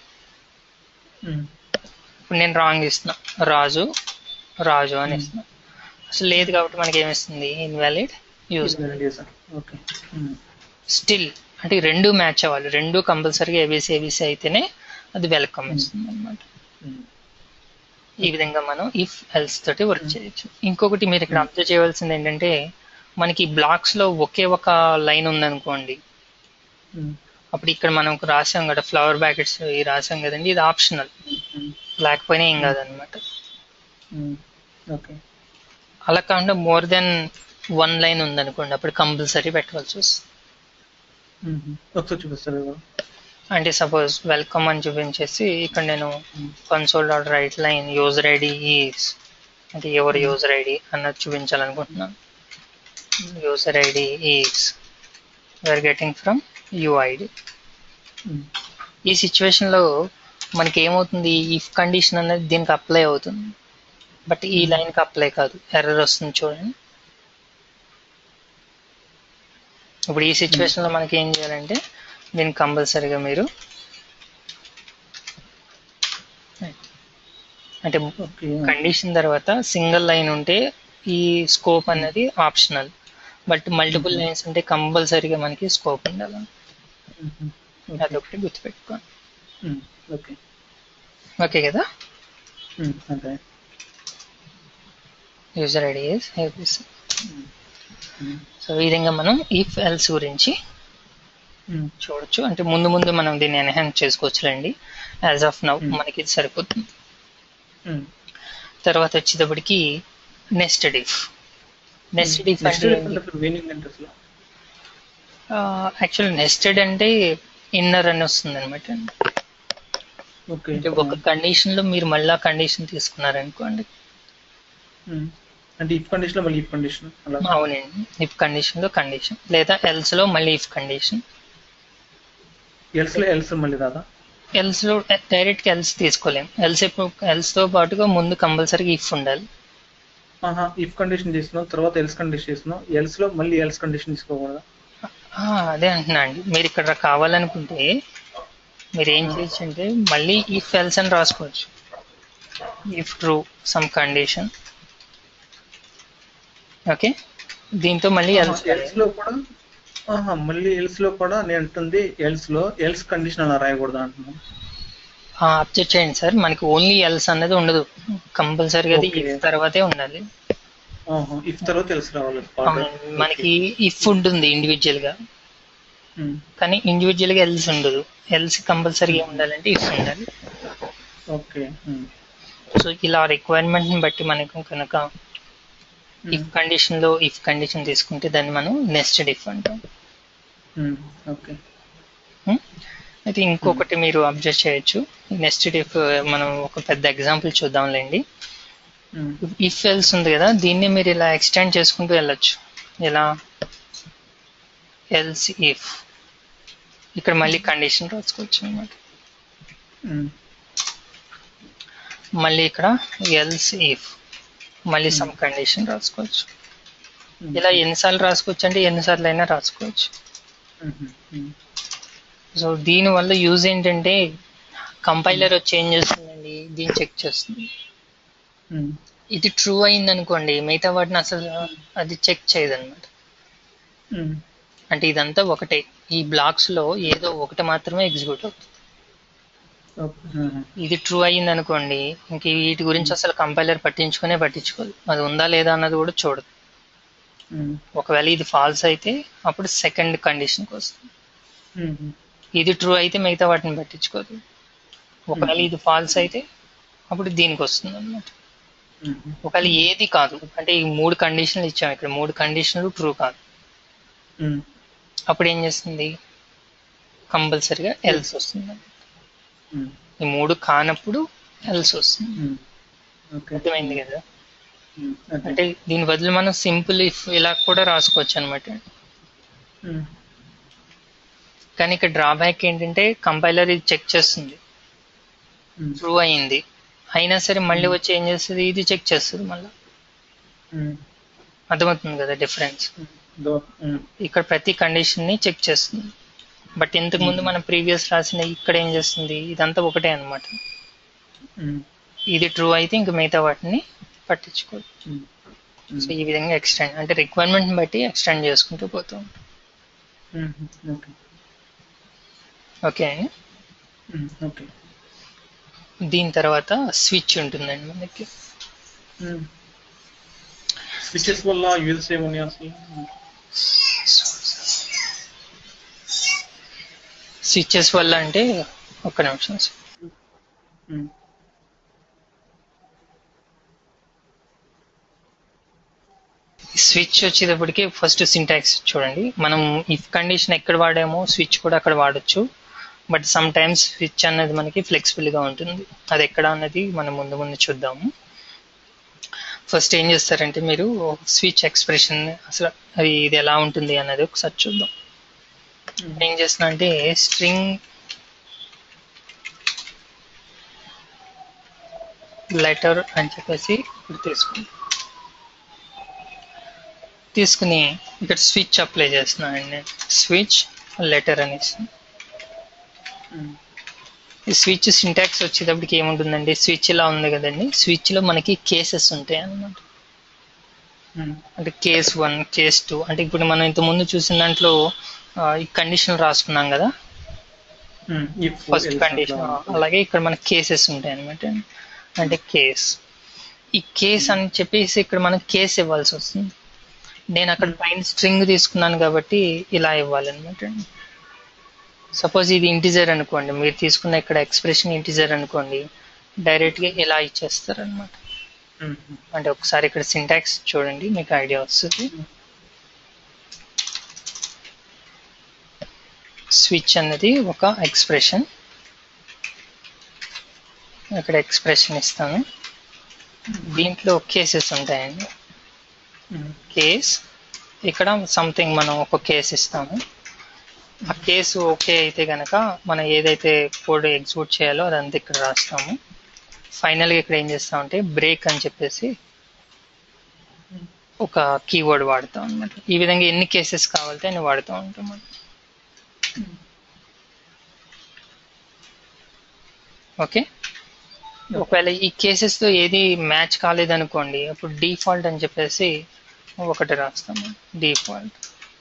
A: ఇప్పుడు నేను రాంగ్ ఇస్తున్నా, రాజు రాజు అని ఇస్తున్నా, అసలు లేదు కాబట్టి మనకి ఏమిస్తుంది, ఇన్వాలిడ్ యూజర్. స్టిల్ అంటే రెండు మ్యాచ్ అవ్వాలి, రెండు కంపల్సరీగా ఏబిసి ఏబిసి అయితేనే అది వెల్కమ్ ఇస్తుంది అనమాట. ఈ విధంగా మనం ఇఫ్ ఎల్స్ తోటి వర్క్ చేయొచ్చు. ఇంకొకటి మీరు ఇక్కడ అబ్జర్వ్ చేయవలసింది ఏంటంటే, మనకి బ్లాక్స్ లో ఒకే ఒక లైన్ ఉందనుకోండి, అప్పుడు ఇక్కడ మనం రాసాం కదా ఫ్లవర్ బ్యాకెట్స్ ఈ రాసాం కదండి, ఇది ఆప్షనల్, లేకపోయినా ఏం కాదనమాట. అలా కాకుండా మోర్ దెన్ వన్ లైన్ ఉందనుకోండి, అప్పుడు కంపల్సరీ పెట్టవలసి వస్తుంది. అంటే సపోజ్ వెల్కమ్ అని చూపించేసి ఇక్కడ నేను console dot write line user ID is అంటే ఎవరు యూజర్ ఐడి అన్నది చూపించాలనుకుంటున్నాను. User ID is we are getting from UID. ఈ సిచ్యువేషన్ లో మనకి ఏమవుతుంది, ఇఫ్ కండిషన్ అనేది దీనికి అప్లై అవుతుంది, బట్ ఈ లైన్ కి అప్లై కాదు, ఎర్రర్ వస్తుంది చూడండి. ఇప్పుడు ఈ సిచ్యువేషన్ లో మనకి ఏం చేయాలంటే దీనికి కంపల్సరీగా మీరు అంటే కండిషన్ తర్వాత సింగిల్ లైన్ ఉంటే ఈ స్కోప్ అనేది ఆప్షనల్, బట్ మల్టిపుల్ లైన్స్ ఉంటే కంపల్సరీగా మనకి స్కోప్ ఉండాలి. అదొకటి గుర్తుపెట్టుకోండి. ఓకే కదా. User ID is ABC. So ఈ విధంగా మనం ఇఫ్ ఎల్స్ గురించి చూడొచ్చు. అంటే ముందు ముందు మనం దీన్ని ఎన్హాన్స్ చేసుకోవచ్చులేండి. యాజ్ ఆఫ్ నౌ మనకి ఇది సరిపోతుంది. తర్వాత వచ్చేటప్పటికి నెస్టెడ్ ఇఫ్. నెస్టెడ్ ఇఫ్ అంటే యాక్చువల్ నెస్టెడ్ అంటే ఇన్నర్ అని వస్తుంది అనమాట. అంటే ఒక కండిషన్ లో మీరు మళ్ళా కండిషన్ తీసుకున్నారనుకోండి.
B: అంటే ఇఫ్ కండిషన్ లో మళ్ళీ ఇఫ్ కండిషన్.
A: అవునండి, ఇఫ్ కండిషన్ లో కండిషన్, లేదా ఎల్స్ లో మళ్ళీ ఇఫ్ కండిషన్.
B: ఎల్స్ లో ఎల్స్ మళ్ళీ రాదా?
A: ఎల్స్ లో డైరెక్ట్ గా ఎల్స్ తీసుకోలేం. ఎల్స్ ఎల్స్ తో పాటుగా ముందు కంపల్సరీగా ఇఫ్ ఉండాలి.
B: ఇఫ్ కండిషన్ చేస్తున్నాం, తర్వాత ఎల్స్ కండిషన్ చేస్తున్నాం, ఎల్స్ లో మళ్ళీ ఎల్స్ కండిషన్ తీసుకోకూడదా?
A: అదే అంటున్నా అండి. మీరు ఇక్కడ కావాలనుకుంటే మీరు ఏం చేయొచ్చు అంటే మళ్ళీ ఇఫ్ ఎల్స్ అని రాసుకోవచ్చు. If true some condition. Okay, దీంతో మళ్ళీ ఎల్స్
B: లో కూడా మళ్ళీ ఎల్స్ లో కూడా నేను అంటుంది ఎల్స్ లో ఎల్స్ కండిషన్ అలా రాయకూడదు అంటున్నాను.
A: అబ్జెక్ట్ చేయండి సార్, మనకి ఓన్లీ ఎల్స్ అనేది ఉండదు, కంపల్సరీగా అది ఇఫ్ తర్వాతే ఉండాలి.
B: ఇఫ్ తర్వాత ఎల్స్ రావాలి.
A: మనకి ఇఫ్ ఉంటుంది ఇండివిజువల్ గా, కానీ ఇండివిజువల్ గా ఎల్స్ ఉండదు. ఎల్స్ కంపల్సరీగా ఉండాలంటే ఇఫ్ ఉండాలి.
B: ఓకే.
A: సో ఇలా రిక్వైర్మెంట్ ని బట్టి మనకు కనుక ఇఫ్ కండిషన్ లో ఇఫ్ కండిషన్ తీసుకుంటే దాన్ని మనం నెస్టెడ్ ఇఫ్ అంటాం.
B: ఓకే.
A: అయితే ఇంకొకటి మీరు అబ్జర్వ్ చేయొచ్చు. నెస్టెడ్ ఇఫ్ మనం ఒక పెద్ద ఎగ్జాంపుల్ చూద్దాంలేండి. ఇఫ్ ఎల్స్ ఉంది కదా, దీన్ని మీరు ఇలా ఎక్స్టెండ్ చేసుకుంటూ వెళ్ళొచ్చు. ఎలా? ఎల్స్ ఇఫ్, ఇక్కడ మళ్ళీ కండిషన్ రాసుకోవచ్చు అనమాట. మళ్ళీ ఇక్కడ ఎల్స్ ఇఫ్, మళ్ళీ సమ్ కండిషన్ రాసుకోవచ్చు. ఇలా ఎన్నిసార్లు రాసుకోవచ్చు అంటే ఎన్నిసార్లు అయినా రాసుకోవచ్చు. సో దీని వల్ల యూజ్ ఏంటంటే కంపైలర్ వచ్చి ఏం చేస్తుందండి, దీన్ని చెక్ చేస్తుంది. ఇది ట్రూ అయింది అనుకోండి, మిగతా వాటిని అసలు అది చెక్ చేయదు అనమాట. అంటే ఇదంతా ఒకటే, ఈ బ్లాక్స్ లో ఏదో ఒకటి మాత్రమే ఎగ్జిక్యూట్ అవుతుంది. ఇది ట్రూ అయింది అనుకోండి, ఇంక వీటి గురించి అసలు కంపైలర్ పట్టించుకునే పట్టించుకోదు, అది ఉందా లేదా అన్నది కూడా చూడదు. ఒకవేళ ఇది ఫాల్స్ అయితే అప్పుడు సెకండ్ కండిషన్కి వస్తుంది. ఇది ట్రూ అయితే మిగతా వాటిని పట్టించుకోదు. ఒకవేళ ఇది ఫాల్స్ అయితే అప్పుడు దీనికి వస్తుంది అనమాట. ఒకవేళ ఏది కాదు అంటే ఈ మూడు కండిషన్లు ఇచ్చాము, ఇక్కడ మూడు కండిషన్లు ట్రూ కాదు, అప్పుడు ఏం చేస్తుంది, కంపల్సరిగా ఎల్స్ వస్తుంది. ఈ మూడు కానప్పుడు ఎల్స్ వస్తుంది. అర్థమైంది కదా. అంటే దీని బదులు మనం సింపుల్ ఇఫ్ ఇలా కూడా రాసుకోవచ్చు అనమాట. కానీ ఇక్కడ డ్రాబ్యాక్ ఏంటంటే కంపైలర్ ఇది చెక్ చేస్తుంది, ట్రూ అయింది అయినా సరే మళ్ళీ వచ్చి ఏం చేస్తుంది, ఇది చెక్ చేస్తుంది మళ్ళీ. అర్థమవుతుంది కదా డిఫరెన్స్. ఇక్కడ ప్రతి కండిషన్ ని చెక్ చేస్తుంది, బట్ ఇంతకు ముందు మనం ప్రీవియస్ రాసిన ఇక్కడ ఏం చేస్తుంది, ఇదంతా ఒకటే అనమాట. ఇది ట్రూ అయితే ఇంక మిగతా వాటిని పట్టించుకోదు. సో ఈ విధంగా ఎక్స్టెండ్ అంటే రిక్వైర్మెంట్ బట్టి ఎక్స్టెండ్ చేసుకుంటూ పోతూ ఉంటాం. ఓకే అండి. దీని తర్వాత స్విచ్ ఉంటుందండి మనకి.
B: స్విచెస్ వల్ల యూజెస్ ఏమున్నాయి అసలు?
A: స్విచెస్ వల్ల అంటే ఒక్క నిమిషం. స్విచ్ వచ్చేటప్పటికి ఫస్ట్ సింటాక్స్ చూడండి. మనం ఇఫ్ కండిషన్ ఎక్కడ వాడామో స్విచ్ కూడా అక్కడ వాడచ్చు, బట్ సమ్ టైమ్స్ స్విచ్ అనేది మనకి ఫ్లెక్సిబుల్ గా ఉంటుంది. అది ఎక్కడ అన్నది మనం ముందు ముందు చూద్దాము. ఫస్ట్ ఏం చేస్తారంటే మీరు స్విచ్ ఎక్స్ప్రెషన్ అసలు అది ఇది ఎలా ఉంటుంది అన్నది ఒకసారి చూద్దాం. ఏం చేస్తున్నా అంటే స్ట్రింగ్ లెటర్ అని చెప్పేసి ఇప్పుడు తీసుకుంటాం. తీసుకుని ఇక్కడ స్విచ్ అప్లై చేస్తున్నానండి నేను. స్విచ్ లెటర్ అనేసి ఈ స్విచ్ సింటాక్స్ వచ్చేటప్పటికి ఏముంటుందండి, స్విచ్ ఇలా ఉంది కదండి, స్విచ్ లో మనకి కేసెస్ ఉంటాయి అన్నమాట. అంటే కేస్ వన్ కేస్ టూ అంటే ఇప్పుడు మనం ఇంత ముందు చూసిన దాంట్లో ఈ కండిషన్ రాసుకున్నాం కదా ఫస్ట్ కండిషన్, అలాగే ఇక్కడ మనకి కేసెస్ ఉంటాయి అనమాట. అంటే కేస్ ఈ కేస్ అని చెప్పేసి ఇక్కడ మనం కేస్ ఇవ్వాల్సి వస్తుంది. నేను అక్కడ పైన స్ట్రింగ్ తీసుకున్నాను కాబట్టి ఇలా ఇవ్వాలన్నమాట. సపోజ్ ఇది ఇంటిజర్ అనుకోండి, మీరు తీసుకున్న ఇక్కడ ఎక్స్ప్రెషన్ ఇంటిజర్ అనుకోండి, డైరెక్ట్ గా ఇలా ఇచ్చేస్తారు అనమాట. అంటే ఒకసారి ఇక్కడ సింటాక్స్ చూడండి మీకు ఐడియా వస్తుంది. స్విచ్ అనేది ఒక ఎక్స్ప్రెషన్, ఇక్కడ ఎక్స్ప్రెషన్ ఇస్తాను, దీంట్లో కేసెస్ ఉంటాయండి. కేస్ ఇక్కడ సంథింగ్ మనం ఒక కేస్ ఇస్తాము, ఆ కేసు ఓకే అయితే కనుక మనం ఏదైతే కోడ్ ఎగ్జిక్యూట్ చేయాలో అదంతా ఇక్కడ రాస్తాము. ఫైనల్గా ఇక్కడ ఏం చేస్తామంటే బ్రేక్ అని చెప్పేసి ఒక కీవర్డ్ వాడతాం అనమాట. ఈ విధంగా ఎన్ని కేసెస్ కావాలితే అన్ని వాడుతూ ఉంటాం. ఓకే, ఒకవేళ ఈ కేసెస్తో ఏది మ్యాచ్ కాలేదనుకోండి, అప్పుడు డిఫాల్ట్ అని చెప్పేసి ఒకటి రాస్తాము. డిఫాల్ట్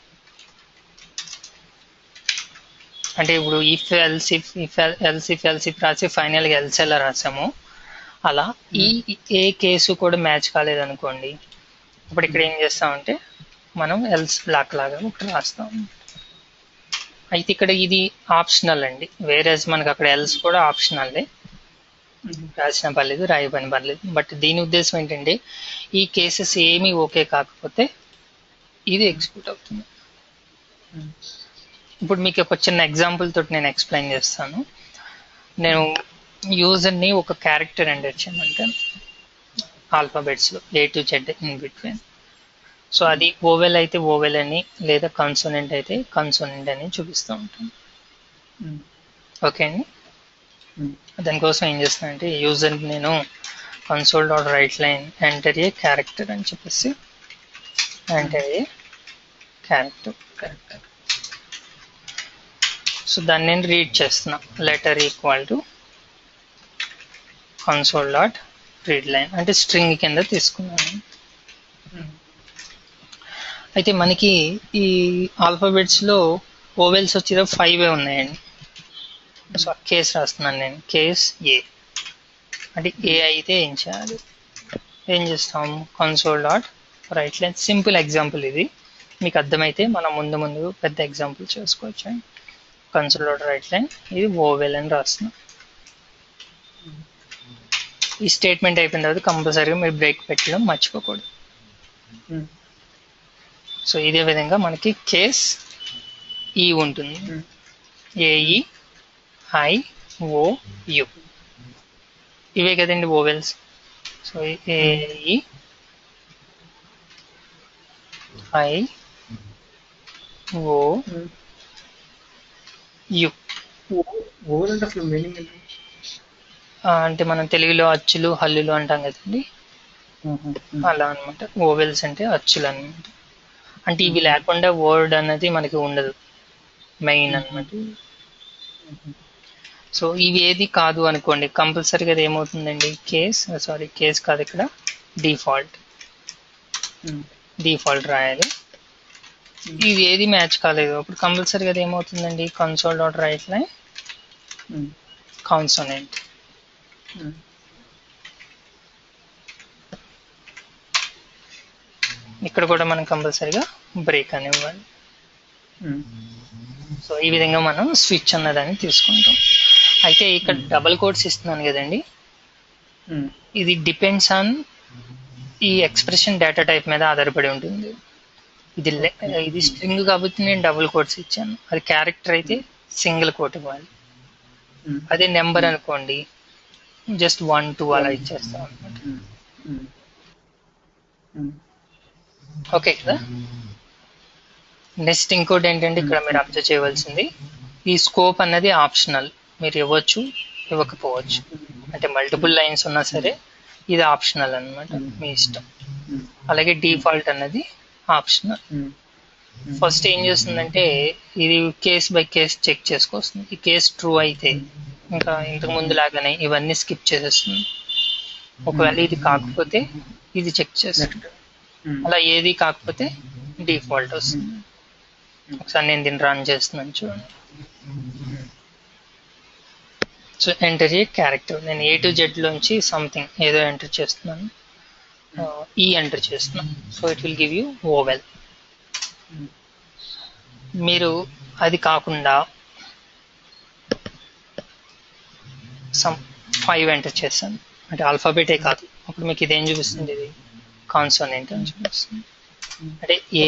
A: అంటే ఇప్పుడు if else if if else if else if రాసి ఫైనల్గా ఎల్స్ ఎలా రాసాము, అలా ఈ ఏ కేసు కూడా మ్యాచ్ కాలేదనుకోండి, అప్పుడు ఇక్కడ ఏం చేస్తామంటే మనం ఎల్స్ బ్లాక్ లాగా ఒకటి రాస్తాం. అయితే ఇక్కడ ఇది ఆప్షనల్ అండి, వేరే మనకి అక్కడ ఎల్స్ కూడా ఆప్షనల్లే, రాసిన పర్లేదు రాయబని పర్లేదు. బట్ దీని ఉద్దేశం ఏంటంటే ఈ కేసెస్ ఏమీ ఓకే కాకపోతే ఇది ఎగ్జిక్యూట్ అవుతుంది. ఇప్పుడు మీకు ఒక చిన్న ఎగ్జాంపుల్ తోటి నేను ఎక్స్ప్లెయిన్ చేస్తాను. నేను యూజర్ని ఒక క్యారెక్టర్ ఎంటర్ చేయమంటే ఆల్ఫాబెట్స్లో A to Z in between. So అది ఓవెల్ అయితే ఓవెల్ అని, లేదా కన్సోనెంట్ అయితే కన్సోనెంట్ అని చూపిస్తూ ఉంటాను. ఓకే అండి, దానికోసం ఏం చేస్తానంటే యూజర్ నేను console dot write line enter a character అని చెప్పేసి enter a character character so దాన్ని నేను రీడ్ చేస్తున్నా. Letter equal to console dot read line అంటే స్ట్రింగ్ కింద తీసుకున్నాను. అయితే మనకి ఈ ఆల్ఫాబెట్స్లో ఓవెల్స్ వచ్చేదో ఫైవ్ ఉన్నాయండి. సో కేస్ రాస్తున్నాను నేను, కేస్ ఏ అంటే ఏ అయితే ఏం చేయాలి, ఏం చేస్తాము console dot write line. Simple example ఇది, మీకు అర్థమైతే మనం ముందు ముందు పెద్ద ఎగ్జాంపుల్ చేసుకోవచ్చు. కన్సోల్ డాట్ రైట్ లైన్ ఇది ఓవెల్ అని రాస్తున్నాం. ఈ స్టేట్మెంట్ అయిపోయిన తర్వాత కంపల్సరీగా మీరు బ్రేక్ పెట్టడం మర్చిపోకూడదు. సో ఇదే విధంగా మనకి కేస్ ఈ ఉంటుంది, ఏఈ ఐ ఓ యు ఇవే కదండి vowels. So A E I O U అంటే మనం తెలుగులో అచ్చులు హల్లులు అంటాం కదండి, అలా అనమాట. ఓవెల్స్ అంటే అచ్చులు అనమాట. అంటే ఇవి లేకుండా వర్డ్ అనేది మనకి ఉండదు, మెయిన్ అనమాట. సో ఇవి ఏది కాదు అనుకోండి, కంపల్సరీగా అది ఏమవుతుందండి కేస్ సారీ కేస్ కాదు ఇక్కడ డిఫాల్ట్ డిఫాల్ట్ రాయాలి. ఇది ఏది మ్యాచ్ కాలేదు అప్పుడు కంపల్సరీగా అది ఏమవుతుందండి console dot write line consonant. ఇక్కడ కూడా మనం కంపల్సరీగా బ్రేక్ అని ఇవ్వాలి. సో ఈ విధంగా మనం స్విచ్ అన్నదాన్ని తీసుకుంటాం. అయితే ఇక్కడ డబల్ కోట్స్ ఇస్తున్నాను కదండి, ఇది డిపెండ్స్ ఆన్ ఈ ఎక్స్ప్రెషన్ డేటా టైప్ మీద ఆధారపడి ఉంటుంది. ఇది ఇది స్ట్రింగ్ కాబట్టి నేను డబుల్ కోట్స్ ఇచ్చాను, అది క్యారెక్టర్ అయితే సింగిల్ కోట్ ఇవ్వాలి. అదే నెంబర్ అనుకోండి జస్ట్ వన్ టూ అలా ఇచ్చేస్తాం అనమాట. ఓకే కదా. నెక్స్ట్ ఇంకోటి ఏంటంటే ఇక్కడ మీరు అబ్జర్వ్ చేయవలసింది, ఈ స్కోప్ అన్నది ఆప్షనల్, మీరు ఇవ్వచ్చు ఇవ్వకపోవచ్చు. అంటే మల్టిపుల్ లైన్స్ ఉన్నా సరే ఇది ఆప్షనల్ అన్నమాట, మీ ఇష్టం. అలాగే డిఫాల్ట్ అన్నది ఆప్షనల్. ఫస్ట్ ఏం చేస్తుందంటే ఇది కేస్ బై కేస్ చెక్ చేసుకొస్తుంది. ఈ కేస్ ట్రూ అయితే ఇంకా ఇంతకు ముందు లాగానే ఇవన్నీ స్కిప్ చేసేస్తుంది. ఒకవేళ ఇది కాకపోతే ఇది చెక్ చేస్తుంది. అలా ఏది కాకపోతే డిఫాల్ట్ వస్తుంది. ఒకసారి నేను దీన్ని రన్ చేస్తున్నాను చూడండి. సో ఎంటర్ ఏ క్యారెక్టర్, నేను ఏ టు జెడ్ లోంచి సంథింగ్ ఏదో ఎంటర్ చేస్తున్నాను, ఈ ఎంటర్ చేస్తున్నాను. So it will give you vowel. మీరు అది కాకుండా సమ్ ఫైవ్ ఎంటర్ చేస్తాను అంటే ఆల్ఫాబెటే కాదు, అప్పుడు మీకు ఇదేం చూపిస్తుంది, ఇది కాన్సోనెంట్ అని చూపిస్తుంది. అంటే ఏ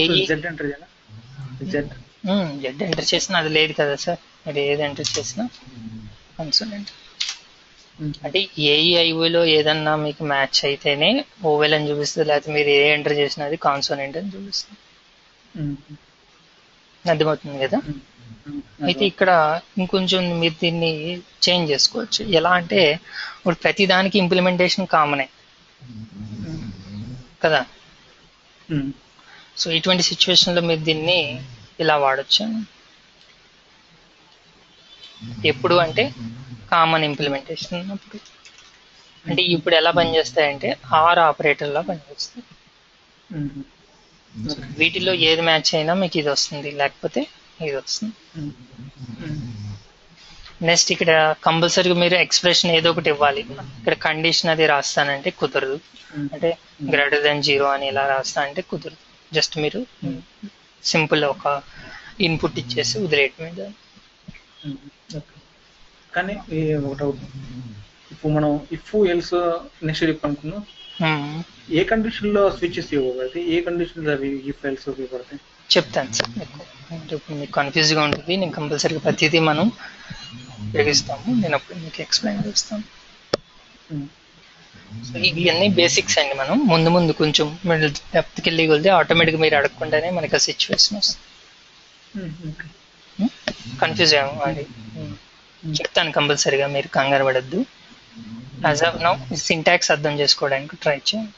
A: జెడ్ ఎంటర్ చేసినా అది లేదు కదా సార్, మరి ఏది ఎంటర్ చేసినా కాన్సోనెంట్. అంటే ఏఈఐఓలో ఏదన్నా మీకు మ్యాచ్ అయితేనే ఓవెల్ అని చూపిస్తుంది, లేకపోతే మీరు ఏ ఎంటర్ చేసినా అది కాన్సోనెంట్ అని చూపిస్తుంది. అర్థమవుతుంది కదా. అయితే ఇక్కడ ఇంకొంచెం మీరు దీన్ని చేంజ్ చేసుకోవచ్చు. ఎలా అంటే ఇప్పుడు ప్రతి దానికి ఇంప్లిమెంటేషన్ కామనే కదా. సో ఇటువంటి సిచ్యువేషన్లో మీరు దీన్ని ఇలా వాడచ్చు. ఎప్పుడు అంటే కామన్ ఇంప్లిమెంటేషన్ ఉన్నప్పుడు. అంటే ఇప్పుడు ఎలా పనిచేస్తాయంటే ఆర్ ఆపరేటర్లా పనిచేస్తాయి. వీటిలో ఏది మ్యాచ్ అయినా మీకు ఇది వస్తుంది, లేకపోతే ఇది వస్తుంది. నెక్స్ట్ ఇక్కడ కంపల్సరీగా మీరు ఎక్స్ప్రెషన్ ఏదో ఒకటి ఇవ్వాలి. ఇక్కడ కండిషన్ అది రాస్తానంటే కుదరదు, అంటే గ్రేటర్ దెన్ జీరో అని ఇలా రాస్తా అంటే కుదరదు. జస్ట్ మీరు సింపుల్ ఒక ఇన్పుట్ ఇచ్చేసి వదిలేయటం.
B: కానీ ఒకటి ఇప్పుడు మనం ఇఫ్ ఎల్స్ నెక్స్ట్ అనుకున్నాం, ఏ కండిషన్ లో స్విచెస్ ఇవ్వబడతాయి, ఏ కండిషన్ లో అవి ఇఫ్ ఎల్స్ ఉపయోగపడతాయి
A: చెప్తాను సార్. మీకు ఇప్పుడు మీకు కన్ఫ్యూజ్ గా ఉంటుంది, నేను కంపల్సరీగా ప్రతిదీ మనం ఉపయోగిస్తాము. నేను అప్పుడు మీకు ఎక్స్ప్లెయిన్ చేస్తాను. సో ఇవన్నీ బేసిక్స్ అండి. మనం ముందు ముందు కొంచెం మీరు డెప్త్కి వెళ్ళి వెళ్తే ఆటోమేటిక్గా మీరు అడగకుండానే మనకి ఆ సిచ్యువేషన్ వస్తుంది. కన్ఫ్యూజ్ అయ్యాము అది చెప్తాను కంపల్సరీగా, మీరు కంగారు పడద్దు. యాజ్ ఆఫ్ నౌ సింటాక్స్ అర్థం చేసుకోవడానికి ట్రై చేయండి.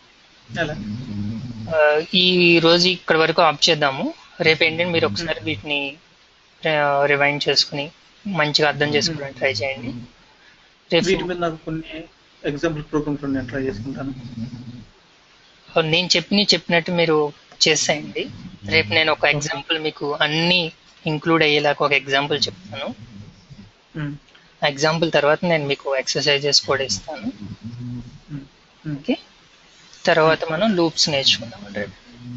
A: ఈ రోజు ఇక్కడ వరకు ఆఫ్ చేద్దాము. రేపు ఏంటంటే మీరు ఒకసారి వీటిని రివైండ్ చేసుకుని మంచిగా అర్థం చేసుకోవడానికి ట్రై చేయండి.
B: రేపు నాకు కొన్ని ఎగ్జాంపుల్ ప్రోగ్రామ్స్ నేను ట్రై చేసుకుంటాను.
A: నేను చెప్పి చెప్పినట్టు మీరు చేసేయండి. రేపు నేను ఒక ఎగ్జాంపుల్ మీకు అన్ని ఇంక్లూడ్ అయ్యేలాగా ఒక ఎగ్జాంపుల్ చెప్తాను. ఎగ్జాంపుల్ తర్వాత నేను మీకు ఎక్సర్సైజెస్ కూడా ఇస్తాను. ఓకే, తర్వాత మనం లూప్స్ నేర్చుకుందాం రేపు.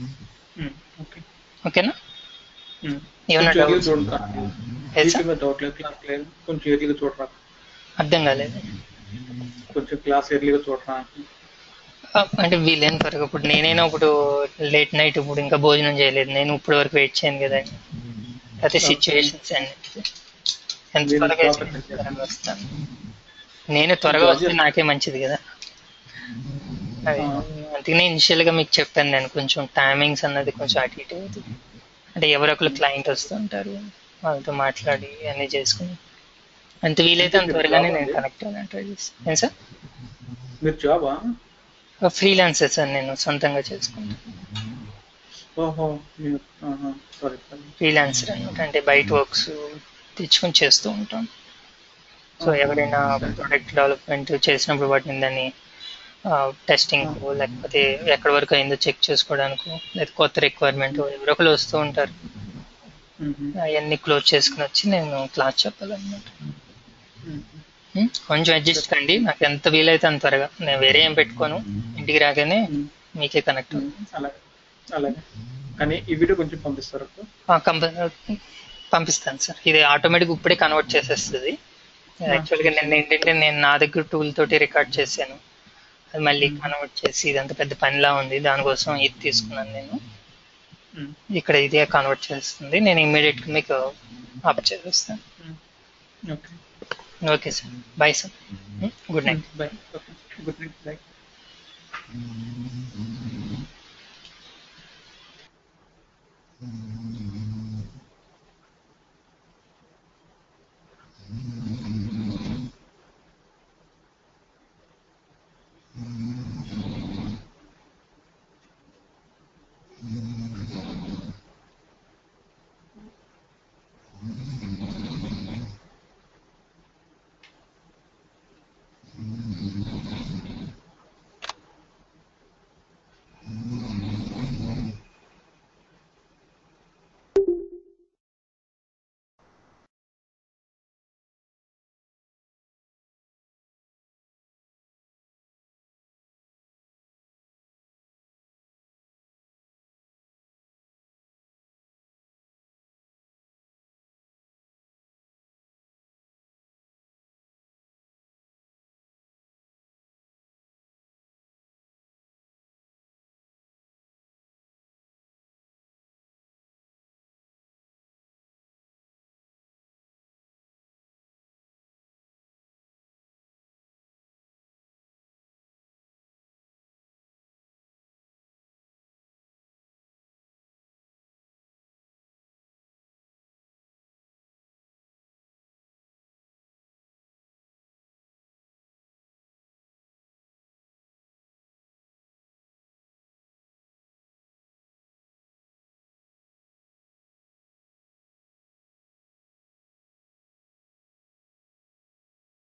A: ఓకేనా? ఏమన్నా అర్థం కాలేదు.
B: కొంచెం క్లాస్ ఎర్లీగా చూడరా
A: అంటే వీలైన త్వరగా. ఇప్పుడు నేనైనా ఇప్పుడు లేట్ నైట్ ఇప్పుడు ఇంకా భోజనం చేయలేదు, నేను ఇప్పుడు వరకు వెయిట్ చేయను కదండి. అయితే సిచ్యువేషన్స్ అండి, ఎంత త్వరగా వస్తాను. నేను త్వరగా వస్తే నాకే మంచిది కదా. అది అందుకనే ఇనిషియల్ గా మీకు చెప్పాను నేను, కొంచెం టైమింగ్స్ అన్నది కొంచెం అటు ఇటు అవుతుంది. అంటే ఎవరొకరు క్లయింట్ వస్తుంటారు, వాళ్ళతో మాట్లాడి అన్నీ చేసుకుని అంత వీలైతే అంత త్వరగానే నేను కనెక్ట్ అవ్వాలని ట్రై చేస్తాను. ఏం సార్?
B: మీరు జాబా?
A: ఫ్రీలాన్సర్ సార్, నేను సొంతంగా చేసుకుంటాను. ఫ్రీలాన్సర్ అనమాట, అంటే బయట వర్క్స్ తెచ్చుకొని చేస్తూ ఉంటాం. సో ఎవరైనా ప్రొడక్ట్ డెవలప్మెంట్ చేసినప్పుడు వాటిని దాన్ని టెస్టింగ్ లేకపోతే ఎక్కడి వరకు అయిందో చెక్ చేసుకోవడానికి, లేకపోతే కొత్త రిక్వైర్మెంట్ ఎవరో ఒకరు వస్తూ ఉంటారు, అవన్నీ క్లోజ్ చేసుకుని వచ్చి నేను క్లాస్ చెప్పాలన్నమాట. కొంచెం అడ్జస్ట్ కండి, నాకు ఎంత వీలైతే అంత త్వరగా. నేను వేరే ఏం పెట్టుకోను, ఇంటికి రాగానే మీకే కనెక్ట్ పంపిస్తాను సార్. ఇది ఆటోమేటిక్ ఇప్పుడే కన్వర్ట్ చేసేస్తుంది. యాక్చువల్గా నేను ఏంటంటే నేను నా దగ్గర టూల్ తోటి రికార్డ్ చేశాను, అది మళ్ళీ కన్వర్ట్ చేసి ఇదంతా పెద్ద పనిలా ఉంది, దానికోసం ఇది తీసుకున్నాను నేను. ఇక్కడ ఇదే కన్వర్ట్ చేస్తుంది, నేను ఇమ్మీడియట్ గా మీకు అప్ చేస్తాను. Okay sir, bye sir, good night.
B: Bye. Good night, bye.
C: Mm-hmm.